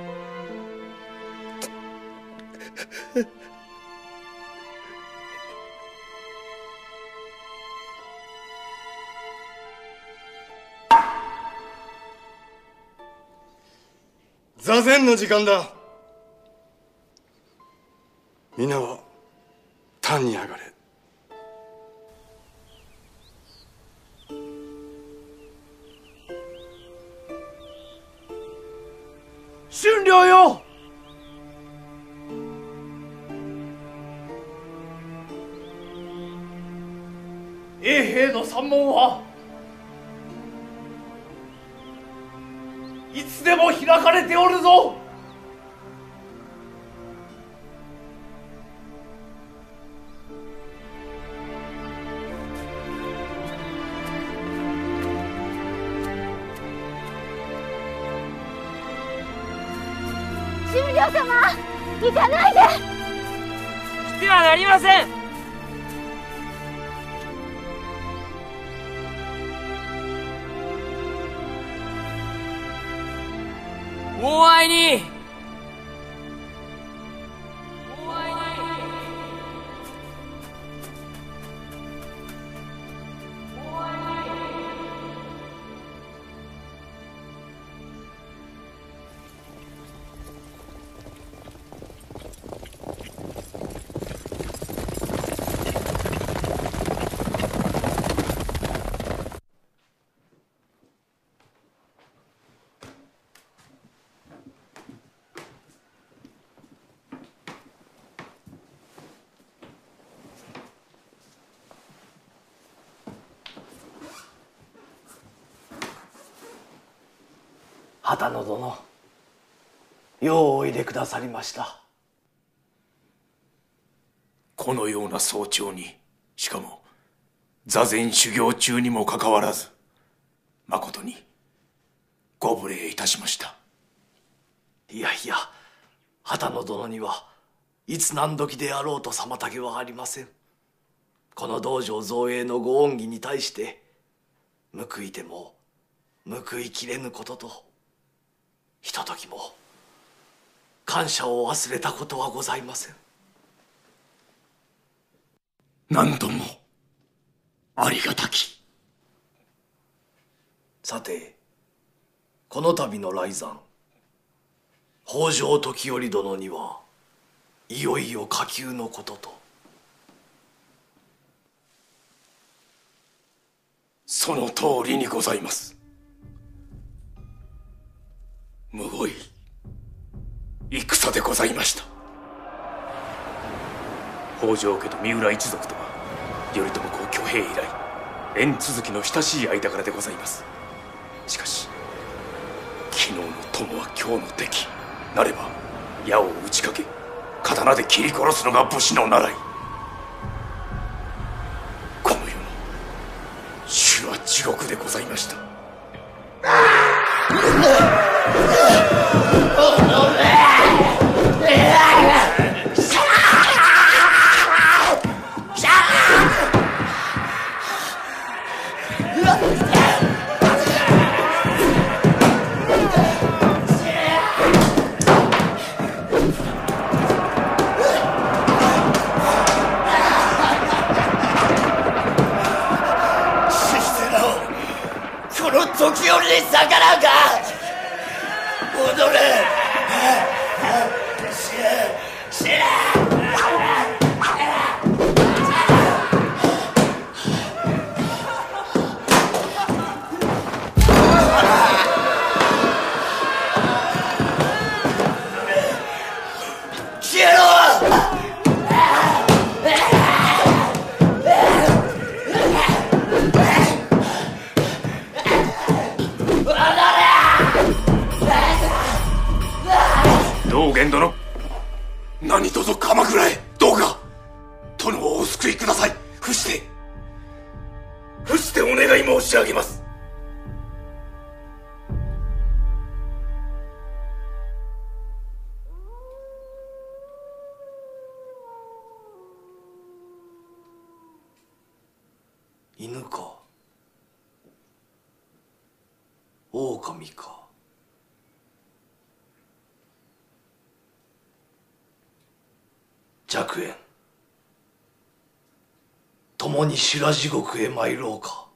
座禅の時間だ。皆は壇に上がれ。 春陵よ。衛兵の山門はいつでも開かれておるぞ。 春陵様、行かないで。 してはなりません。お会いにお会いにお会いに。 旗野殿、ようおいでくださりました。 このような早朝に、しかも座禅修行中にもかかわらず、まことにご無礼いたしました。 いやいや、旗野殿にはいつ何時であろうと妨げはありません。この道場造営のご恩義に対して報いても報いきれぬことと、ひとときも感謝を忘れたことはございません。 何度もありがたき。 さて、この度の来山、北条時頼殿にはいよいよ下級のことと。 その通りにございます。むごい戦でございました。北条家と三浦一族とは頼朝公挙兵以来縁続きの親しい間柄でございます。しかし昨日の友は今日の敵なれば矢を打ちかけ刀で切り殺すのが武士の習い。この世の主は地獄でございました。 時折に逆らうか。踊れ死ね消えろ道元殿、 何卒鎌倉へどうか殿をお救いください。伏して伏してお願い申し上げます。 犬か狼か。若円、共に修羅地獄へ参ろうか。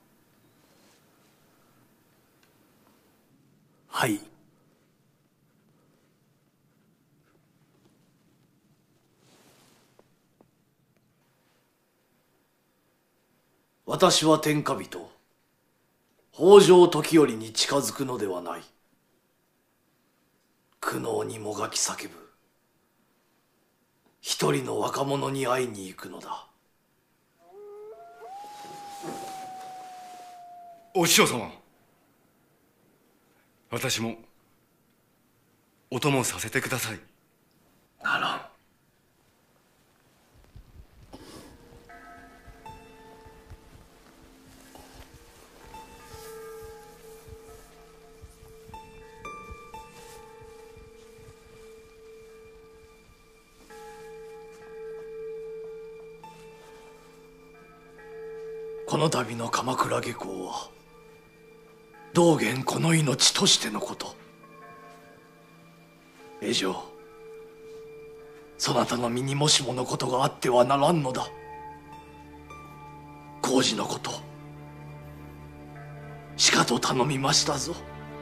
はい。私は天下人北条時頼に近づくのではない。苦悩にもがき叫ぶ一人の若者に会いに行くのだ。 お師匠様、私もお供させてください。 ならん。この度の鎌倉下向は道元この命としてのこと。以上そなたの身にもしものことがあってはならんのだ。工事のことしかと頼みましたぞ。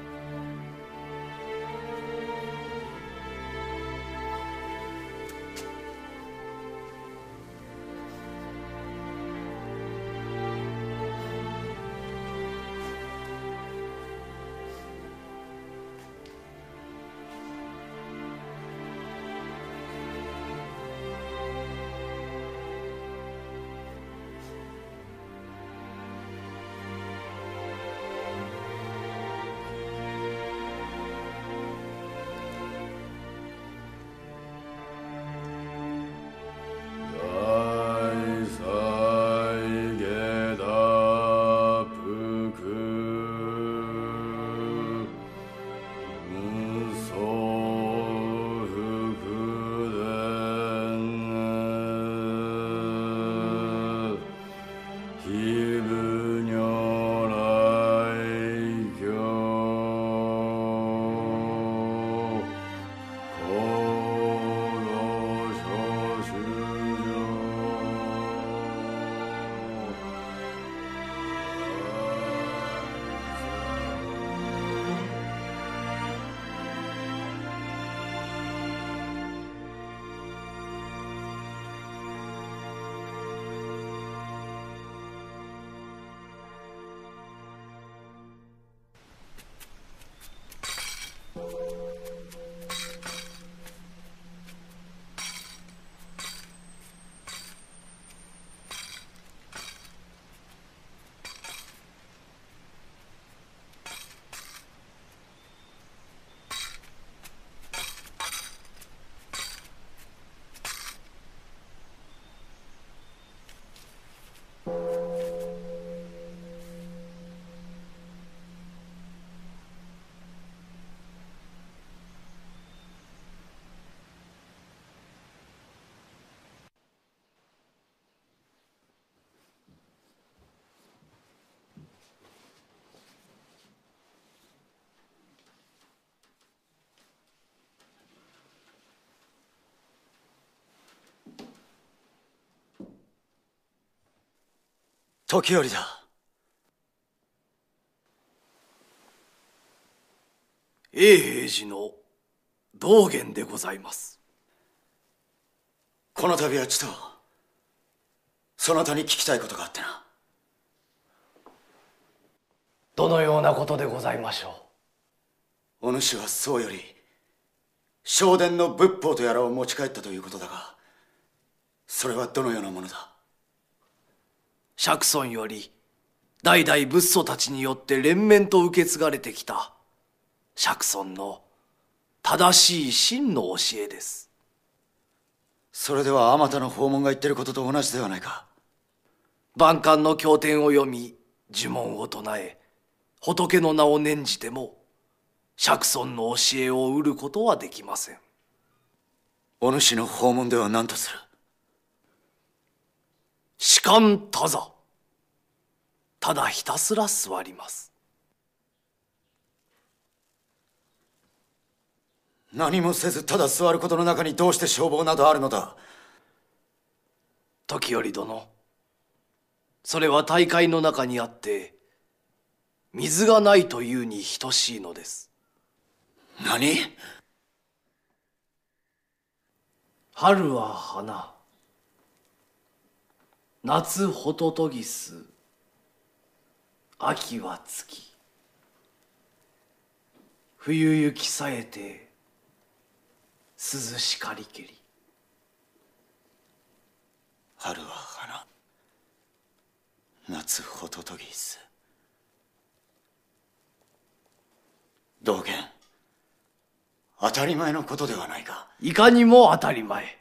時頼だ。永平寺の道元でございます。 この度はちとそなたに聞きたいことがあってな。 どのようなことでございましょう。お主は宋より正殿の仏法とやらを持ち帰ったということだが、それはどのようなものだ。 釈尊より代々仏祖たちによって連綿と受け継がれてきた釈尊の正しい真の教えです。 それではあまたの訪問が言ってることと同じではないか。 万漢の経典を読み呪文を唱え仏の名を念じても釈尊の教えを得ることはできません。 お主の訪問では何とする。 士官多座、ただひたすら座ります。 何もせずただ座ることの中にどうして消防などあるのだ。 時頼殿、それは大海の中にあって水がないというに等しいのです。 何？ 春は花、夏ホトトギス、秋は月、冬雪さえて涼しかりけり。 春は花、夏ホトトギス。道元、当たり前のことではないか。 いかにも当たり前。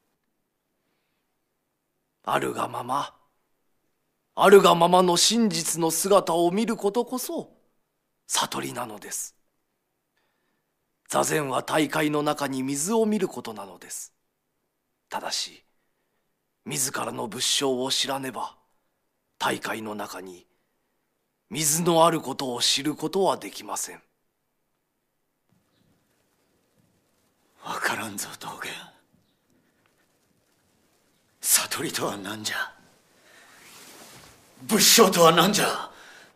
あるがまま、あるがままの真実の姿を見ることこそ悟りなのです。座禅は大海の中に水を見ることなのです。ただし自らの仏性を知らねば大海の中に水のあることを知ることはできません。 わからんぞ道元。悟りとは何じゃ。仏性とは何じゃ。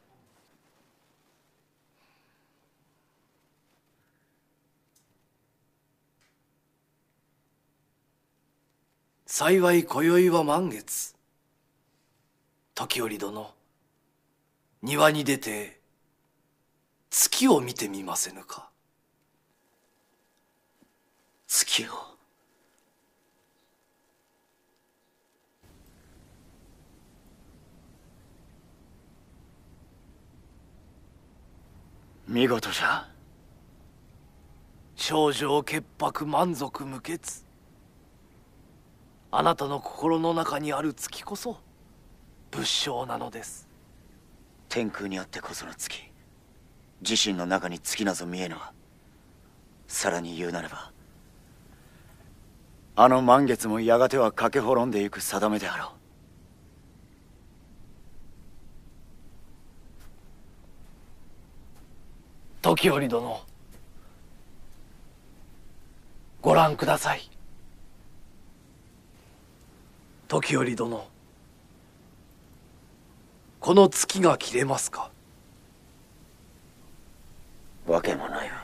幸い今宵は満月。時頼殿、庭に出て月を見てみませぬか。 月を。見事じゃ。 少女潔白満足無欠。あなたの心の中にある月こそ仏性なのです。 天空にあってこその月。自身の中に月なぞ見えぬわ。さらに言うなれば、あの満月もやがては駆け滅んでゆく定めであろう。 時頼殿、ご覧ください。時頼殿、この月が切れますか。 わけもないわ。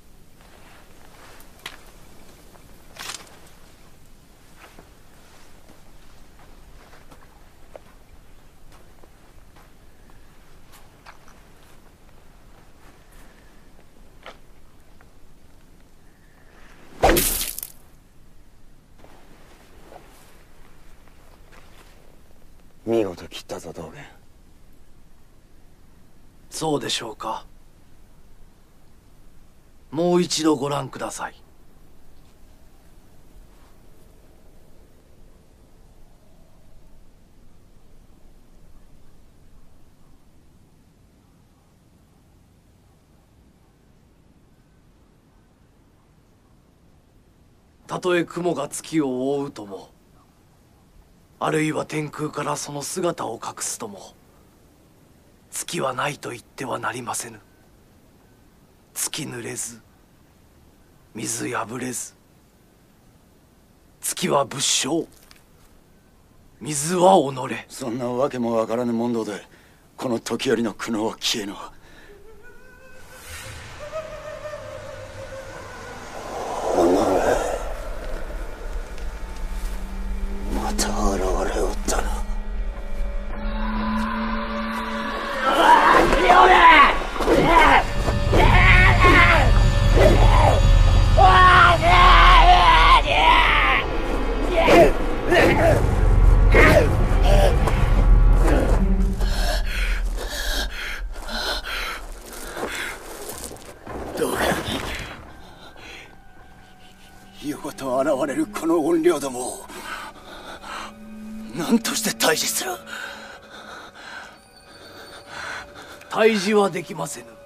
見事切ったぞ道元。 そうでしょうか。もう一度ご覧ください。たとえ雲が月を覆うとも、あるいは天空からその姿を隠すとも、月はないと言ってはなりませぬ。月濡れず、水破れず、月は仏性、水は己。 そんなわけもわからぬ問答でこの時よりの苦悩は消えぬわ。 と現れるこの怨霊どもを何として退治する？ 退治はできませぬ。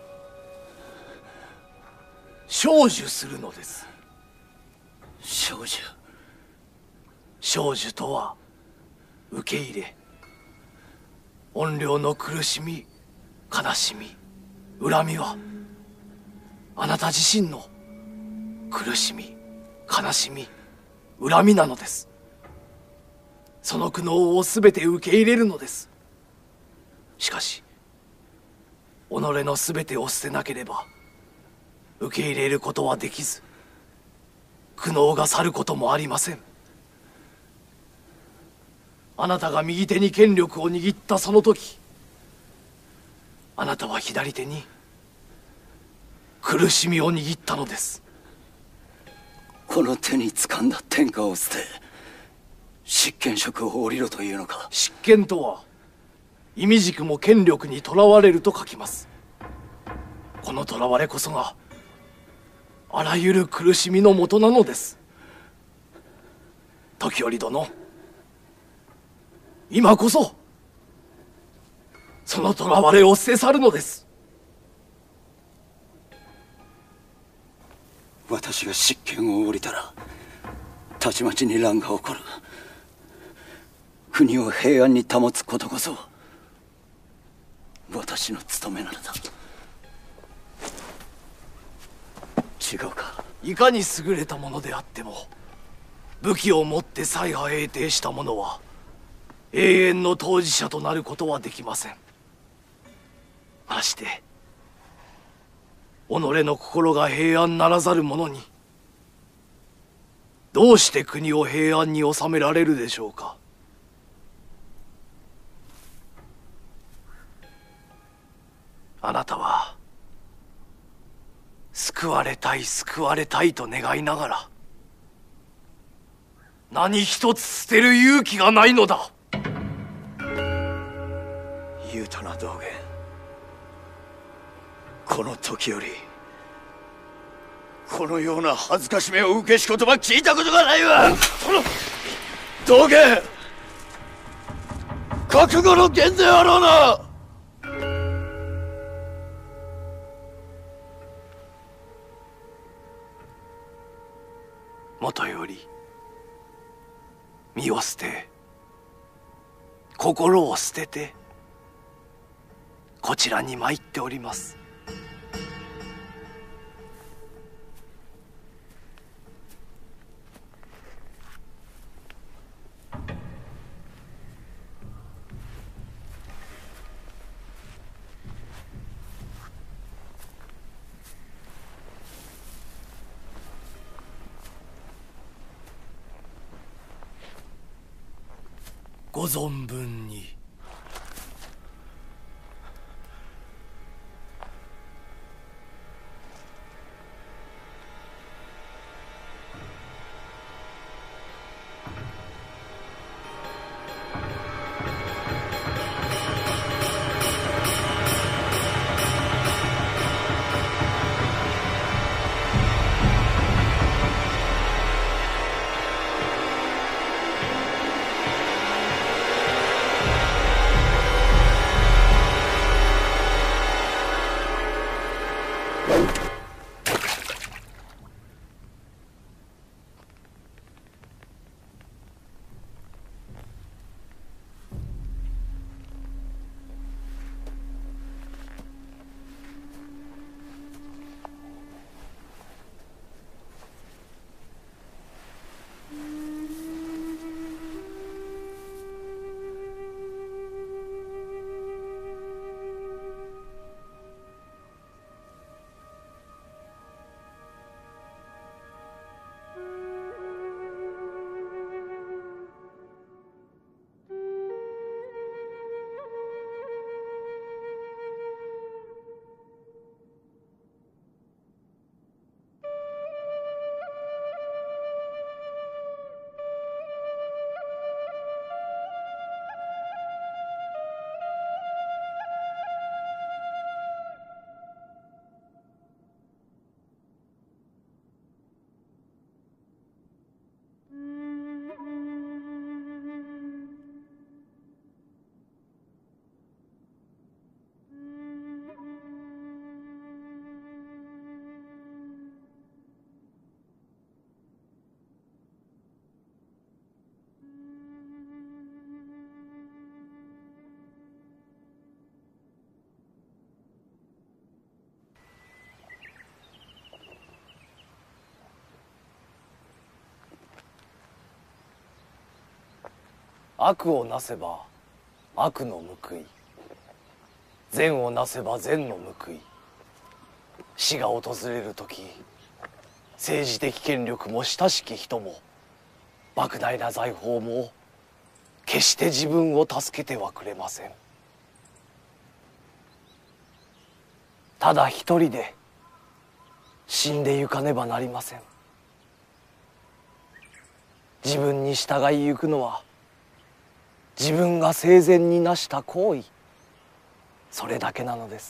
成就するのです。 成就？ 成就とは受け入れ、怨霊の苦しみ、悲しみ、恨みはあなた自身の苦しみ、悲しみ、恨みなのです。その苦悩を全て受け入れるのです。しかし己の全てを捨てなければ受け入れることはできず、苦悩が去ることもありません。あなたが右手に権力を握ったその時、あなたは左手に苦しみを握ったのです。 この手に掴んだ天下を捨て執権職を降りろというのか？ 執権とは意味軸も権力にとらわれると書きます。このとらわれこそがあらゆる苦しみのもとなのです。時折殿、今こそそのとらわれを捨て去るのです。 私が執権を降りたらたちまちに乱が起こる。国を平安に保つことこそ私の務めなのだ。違うか？ いかに優れたものであっても武器を持って采派平定した者は永遠の当事者となることはできません。まして己の心が平安ならざる者にどうして国を平安に収められるでしょうか。あなたは救われたい救われたいと願いながら何一つ捨てる勇気がないのだ。 言うたな道元。この時よりこのような恥ずかしめを受けし言葉聞いたことがないわ。道元、覚悟の剣であろうな。 もとより身を捨て心を捨ててこちらに参っております。ご存分に。 悪をなせば悪の報い、善をなせば善の報い。死が訪れる時、政治的権力も親しき人も莫大な財宝も決して自分を助けてはくれません。ただ一人で死んでゆかねばなりません。自分に従いゆくのは自分が生前になした行為、それだけなのです。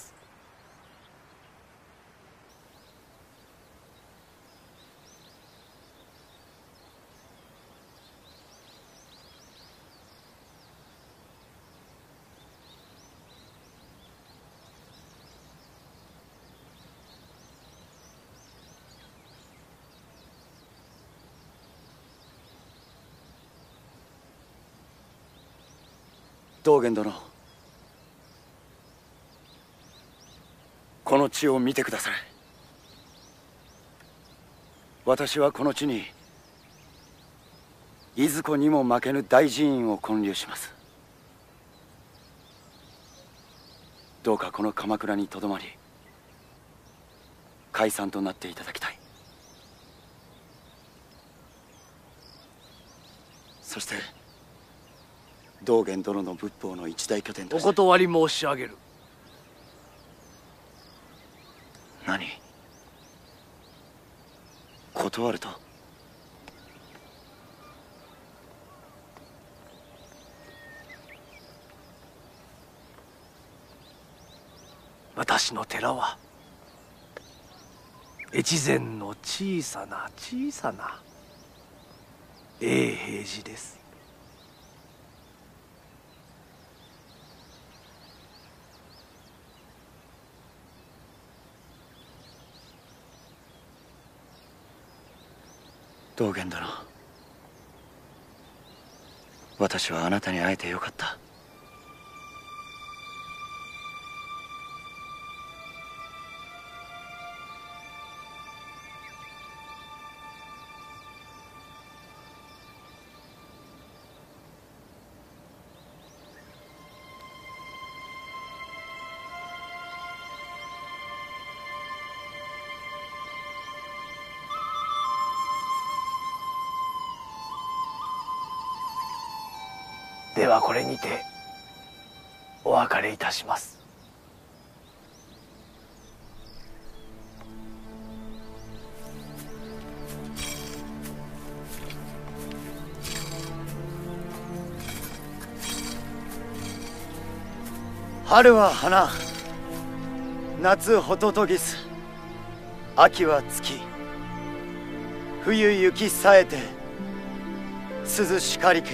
道元殿、この地を見てください。私はこの地にいずこにも負けぬ大寺院を建立します。どうかこの鎌倉にとどまり解散となっていただきたい。そして道元殿の仏法の一大拠点として。 お断り申し上げる。 何？断ると？ 私の寺は越前の小さな小さな永平寺です。 道元殿、私はあなたに会えてよかった。 ではこれにてお別れいたします。 春は花、夏ホトトギス、秋は月、冬雪さえて涼しかりけり。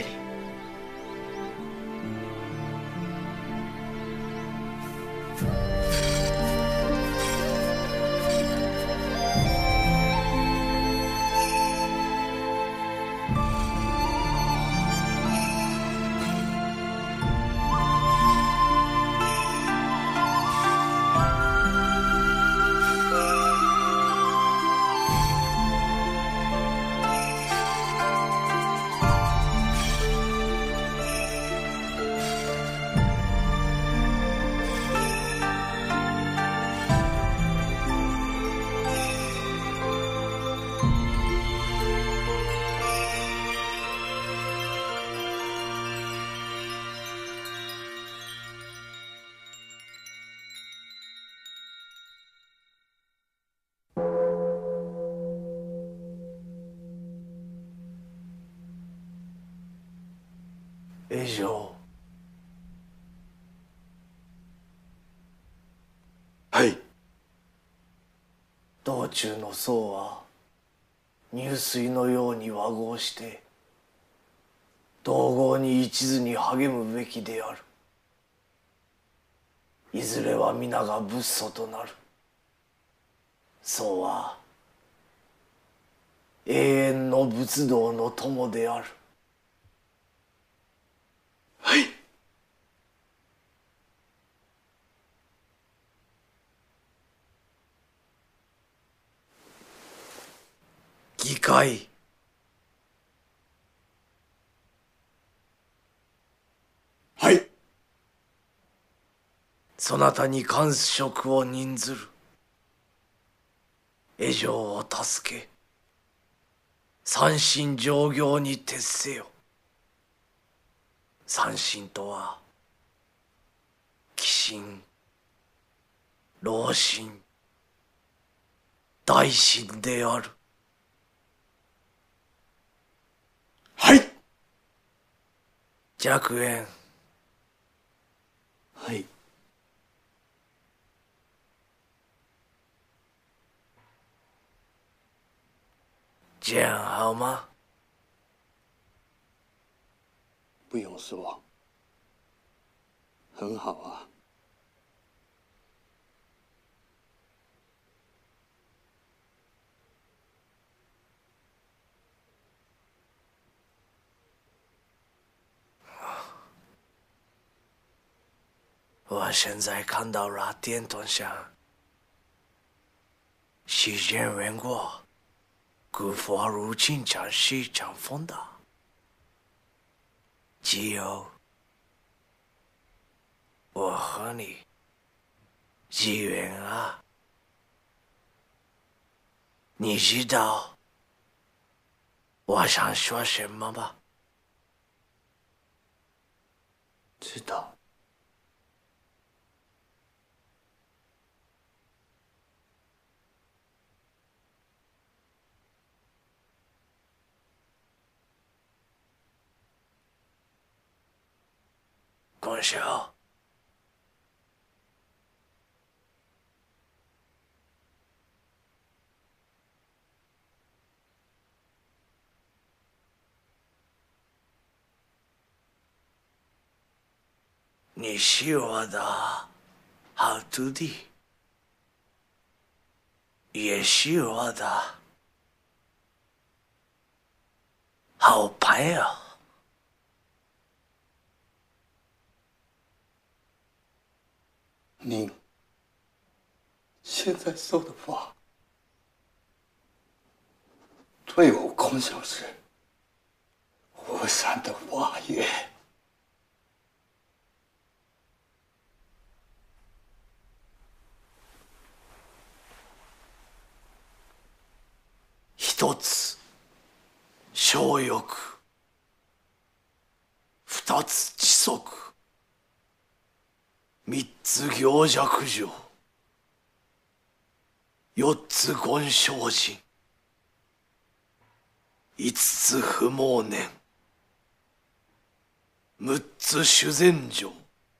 永正。 はい。 道中の僧は入水のように和合して道合に一途に励むべきである。いずれは皆が仏祖となる。僧は永遠の仏道の友である。 はい。 議会。 そなたに官職を任ずる。江城を助け、三心上行に徹せよ。三心とは鬼心、老心、大心である。 はい。 若円。 はい。 这样好吗？ 不用说，很好啊。 我现在看到了电筒上，时间远过，古佛如今将是长风的，只有我和你，机缘啊！你知道我想说什么吗？ 知道。 公小，你是我的好徒弟，也是我的好朋友。 您现在说的话，对我空想是无山的花月。 一つ小欲、二つ知足、三つ行弱情、四つ権精進、五つ不毛年、六つ修善情、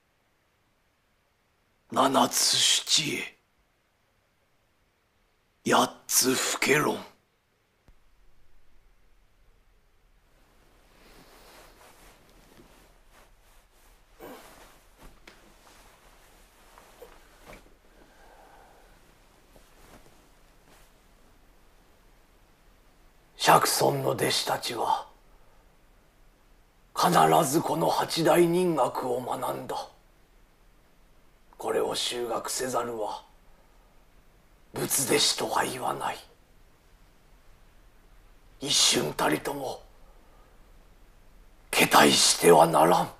七つ七恵、八つ不敬論。釈尊の弟子たちは必ずこの八大人学を学んだ。これを修学せざるは仏弟子とは言わない。一瞬たりとも懈怠してはならん。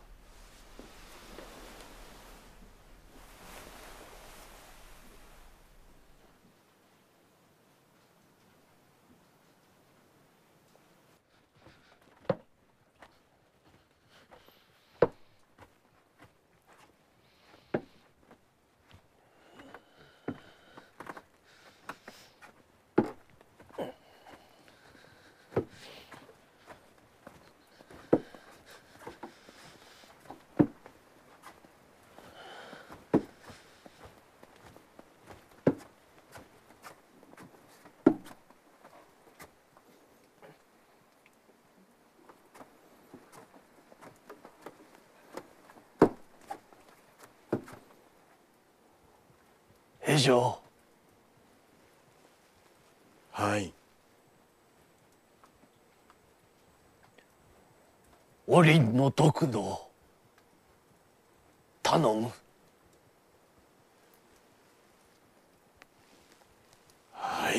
江城。 はい。 おりんの毒の頼む。 はい。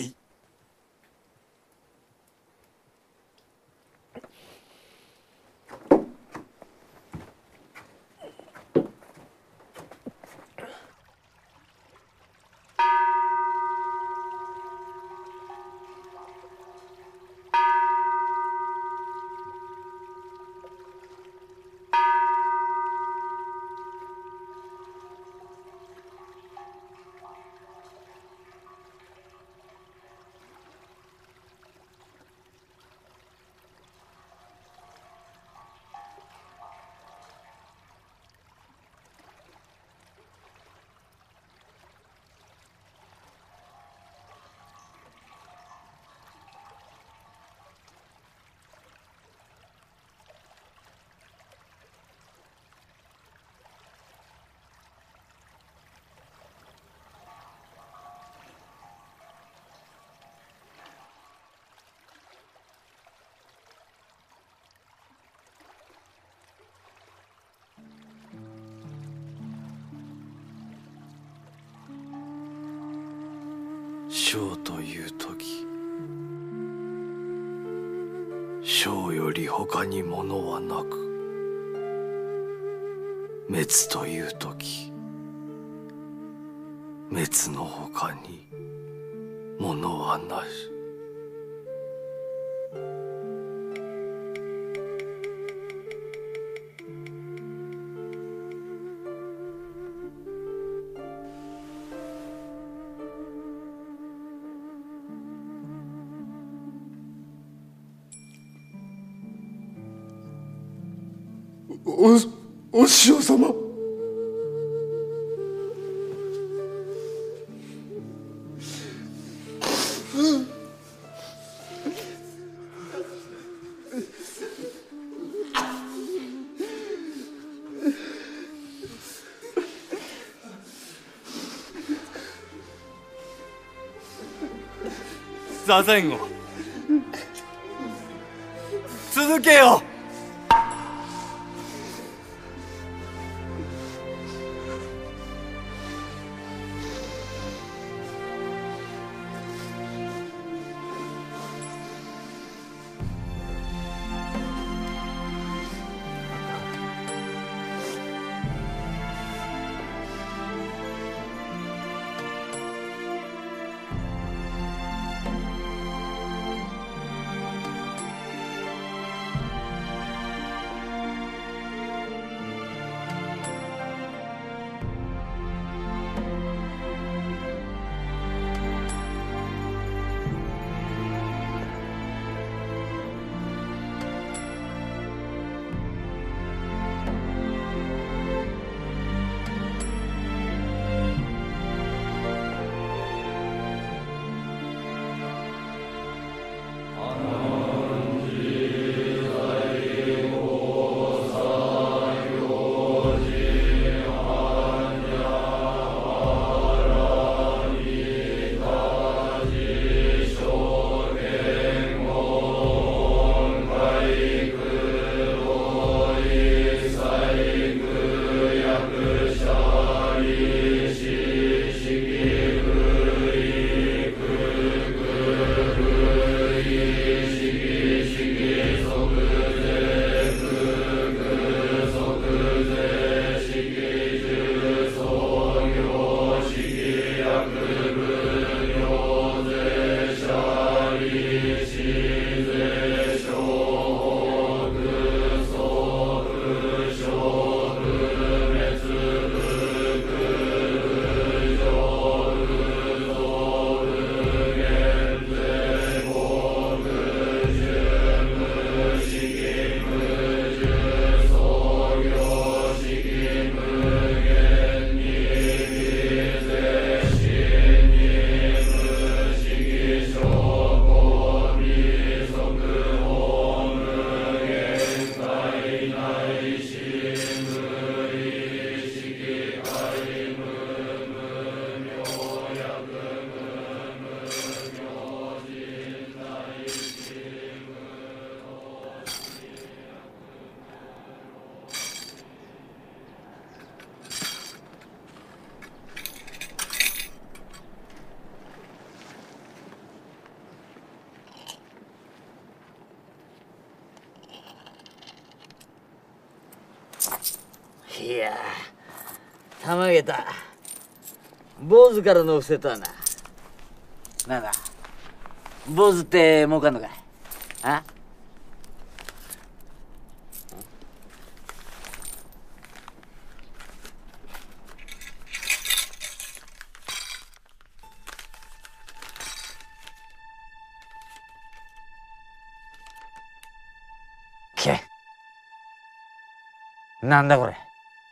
生という時、生より他に物はなく、滅という時、滅の他に物はなし。 お、お師匠様。 座禅を続けよう。 いやー、たまげた。坊主からの伏せとはな。なんだ、坊主って儲かんのかい？あ？け、なんだこれ。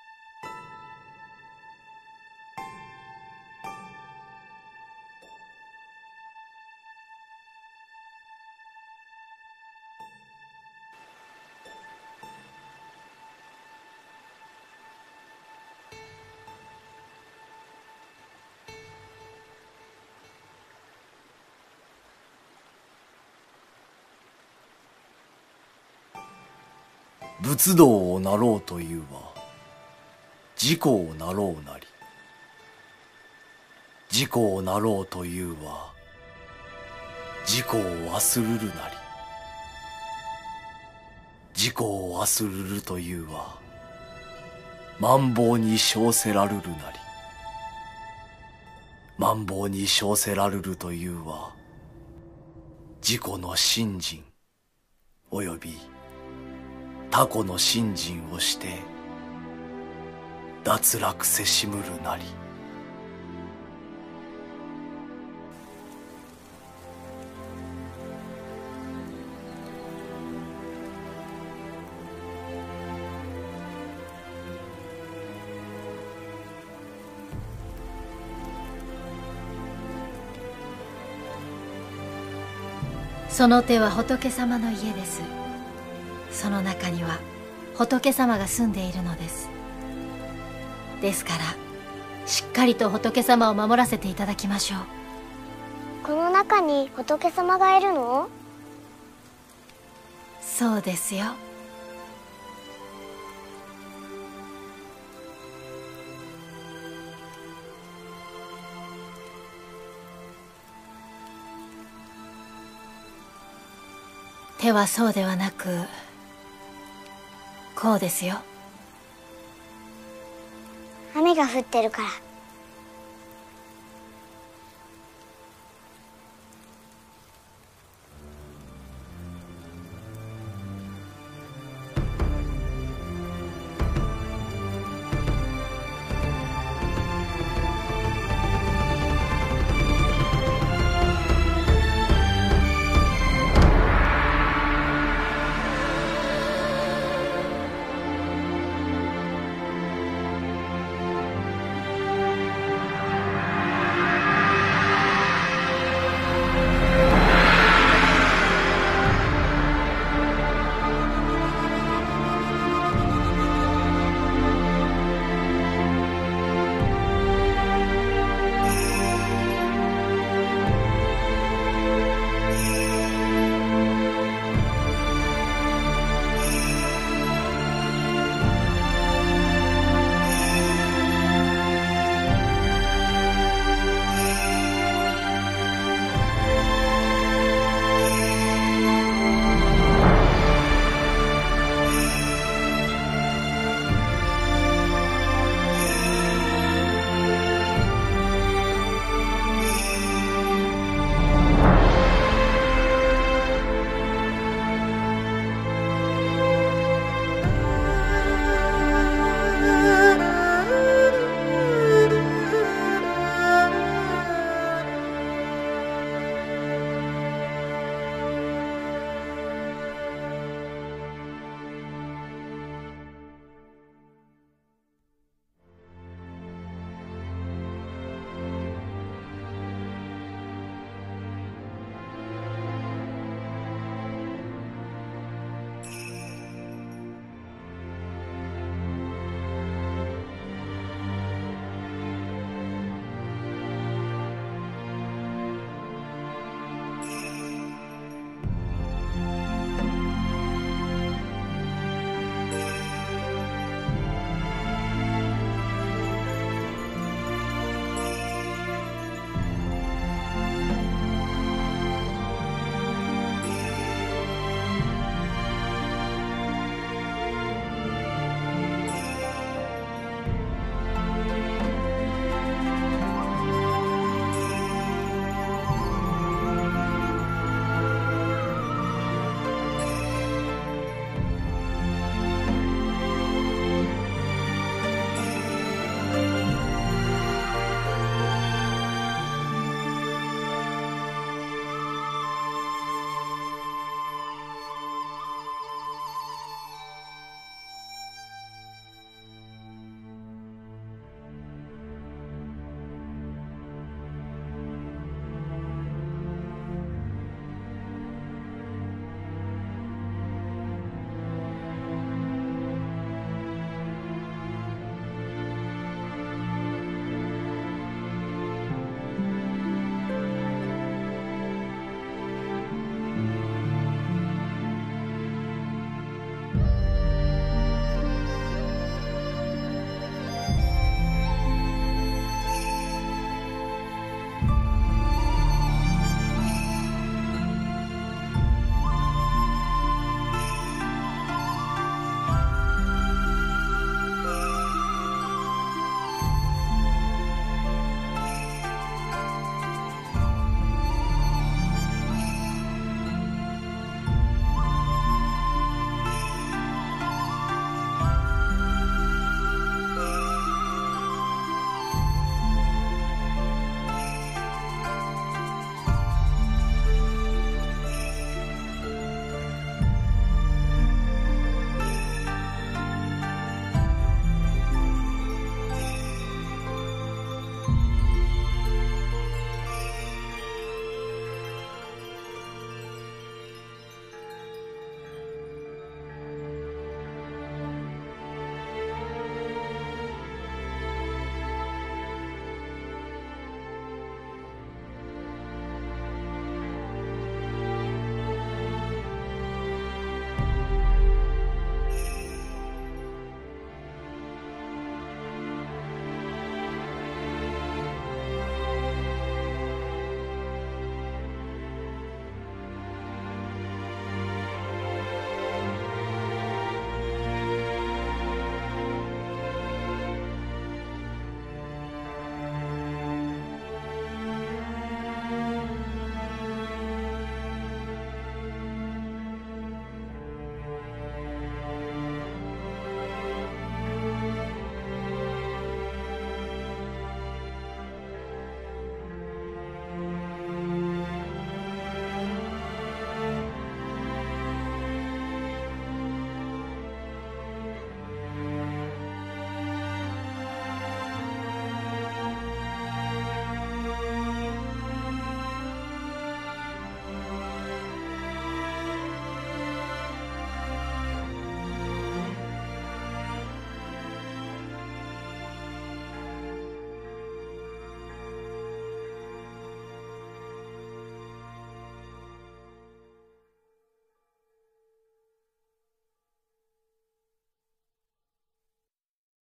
仏道をなろうというは自己をなろうなり。 自己をなろうというは自己を忘るるなり、自己を忘るるというは万謀に称せらるるなり、万謀に称せらるるというは自己の信心および他己の信心をして脱落せしむるなり。 その手は仏様の家です。その中には仏様が住んでいるのです。ですからしっかりと仏様を守らせていただきましょう。 この中に仏様がいるの？ そうですよ。手はそうではなくこうですよ。 雨が降ってるから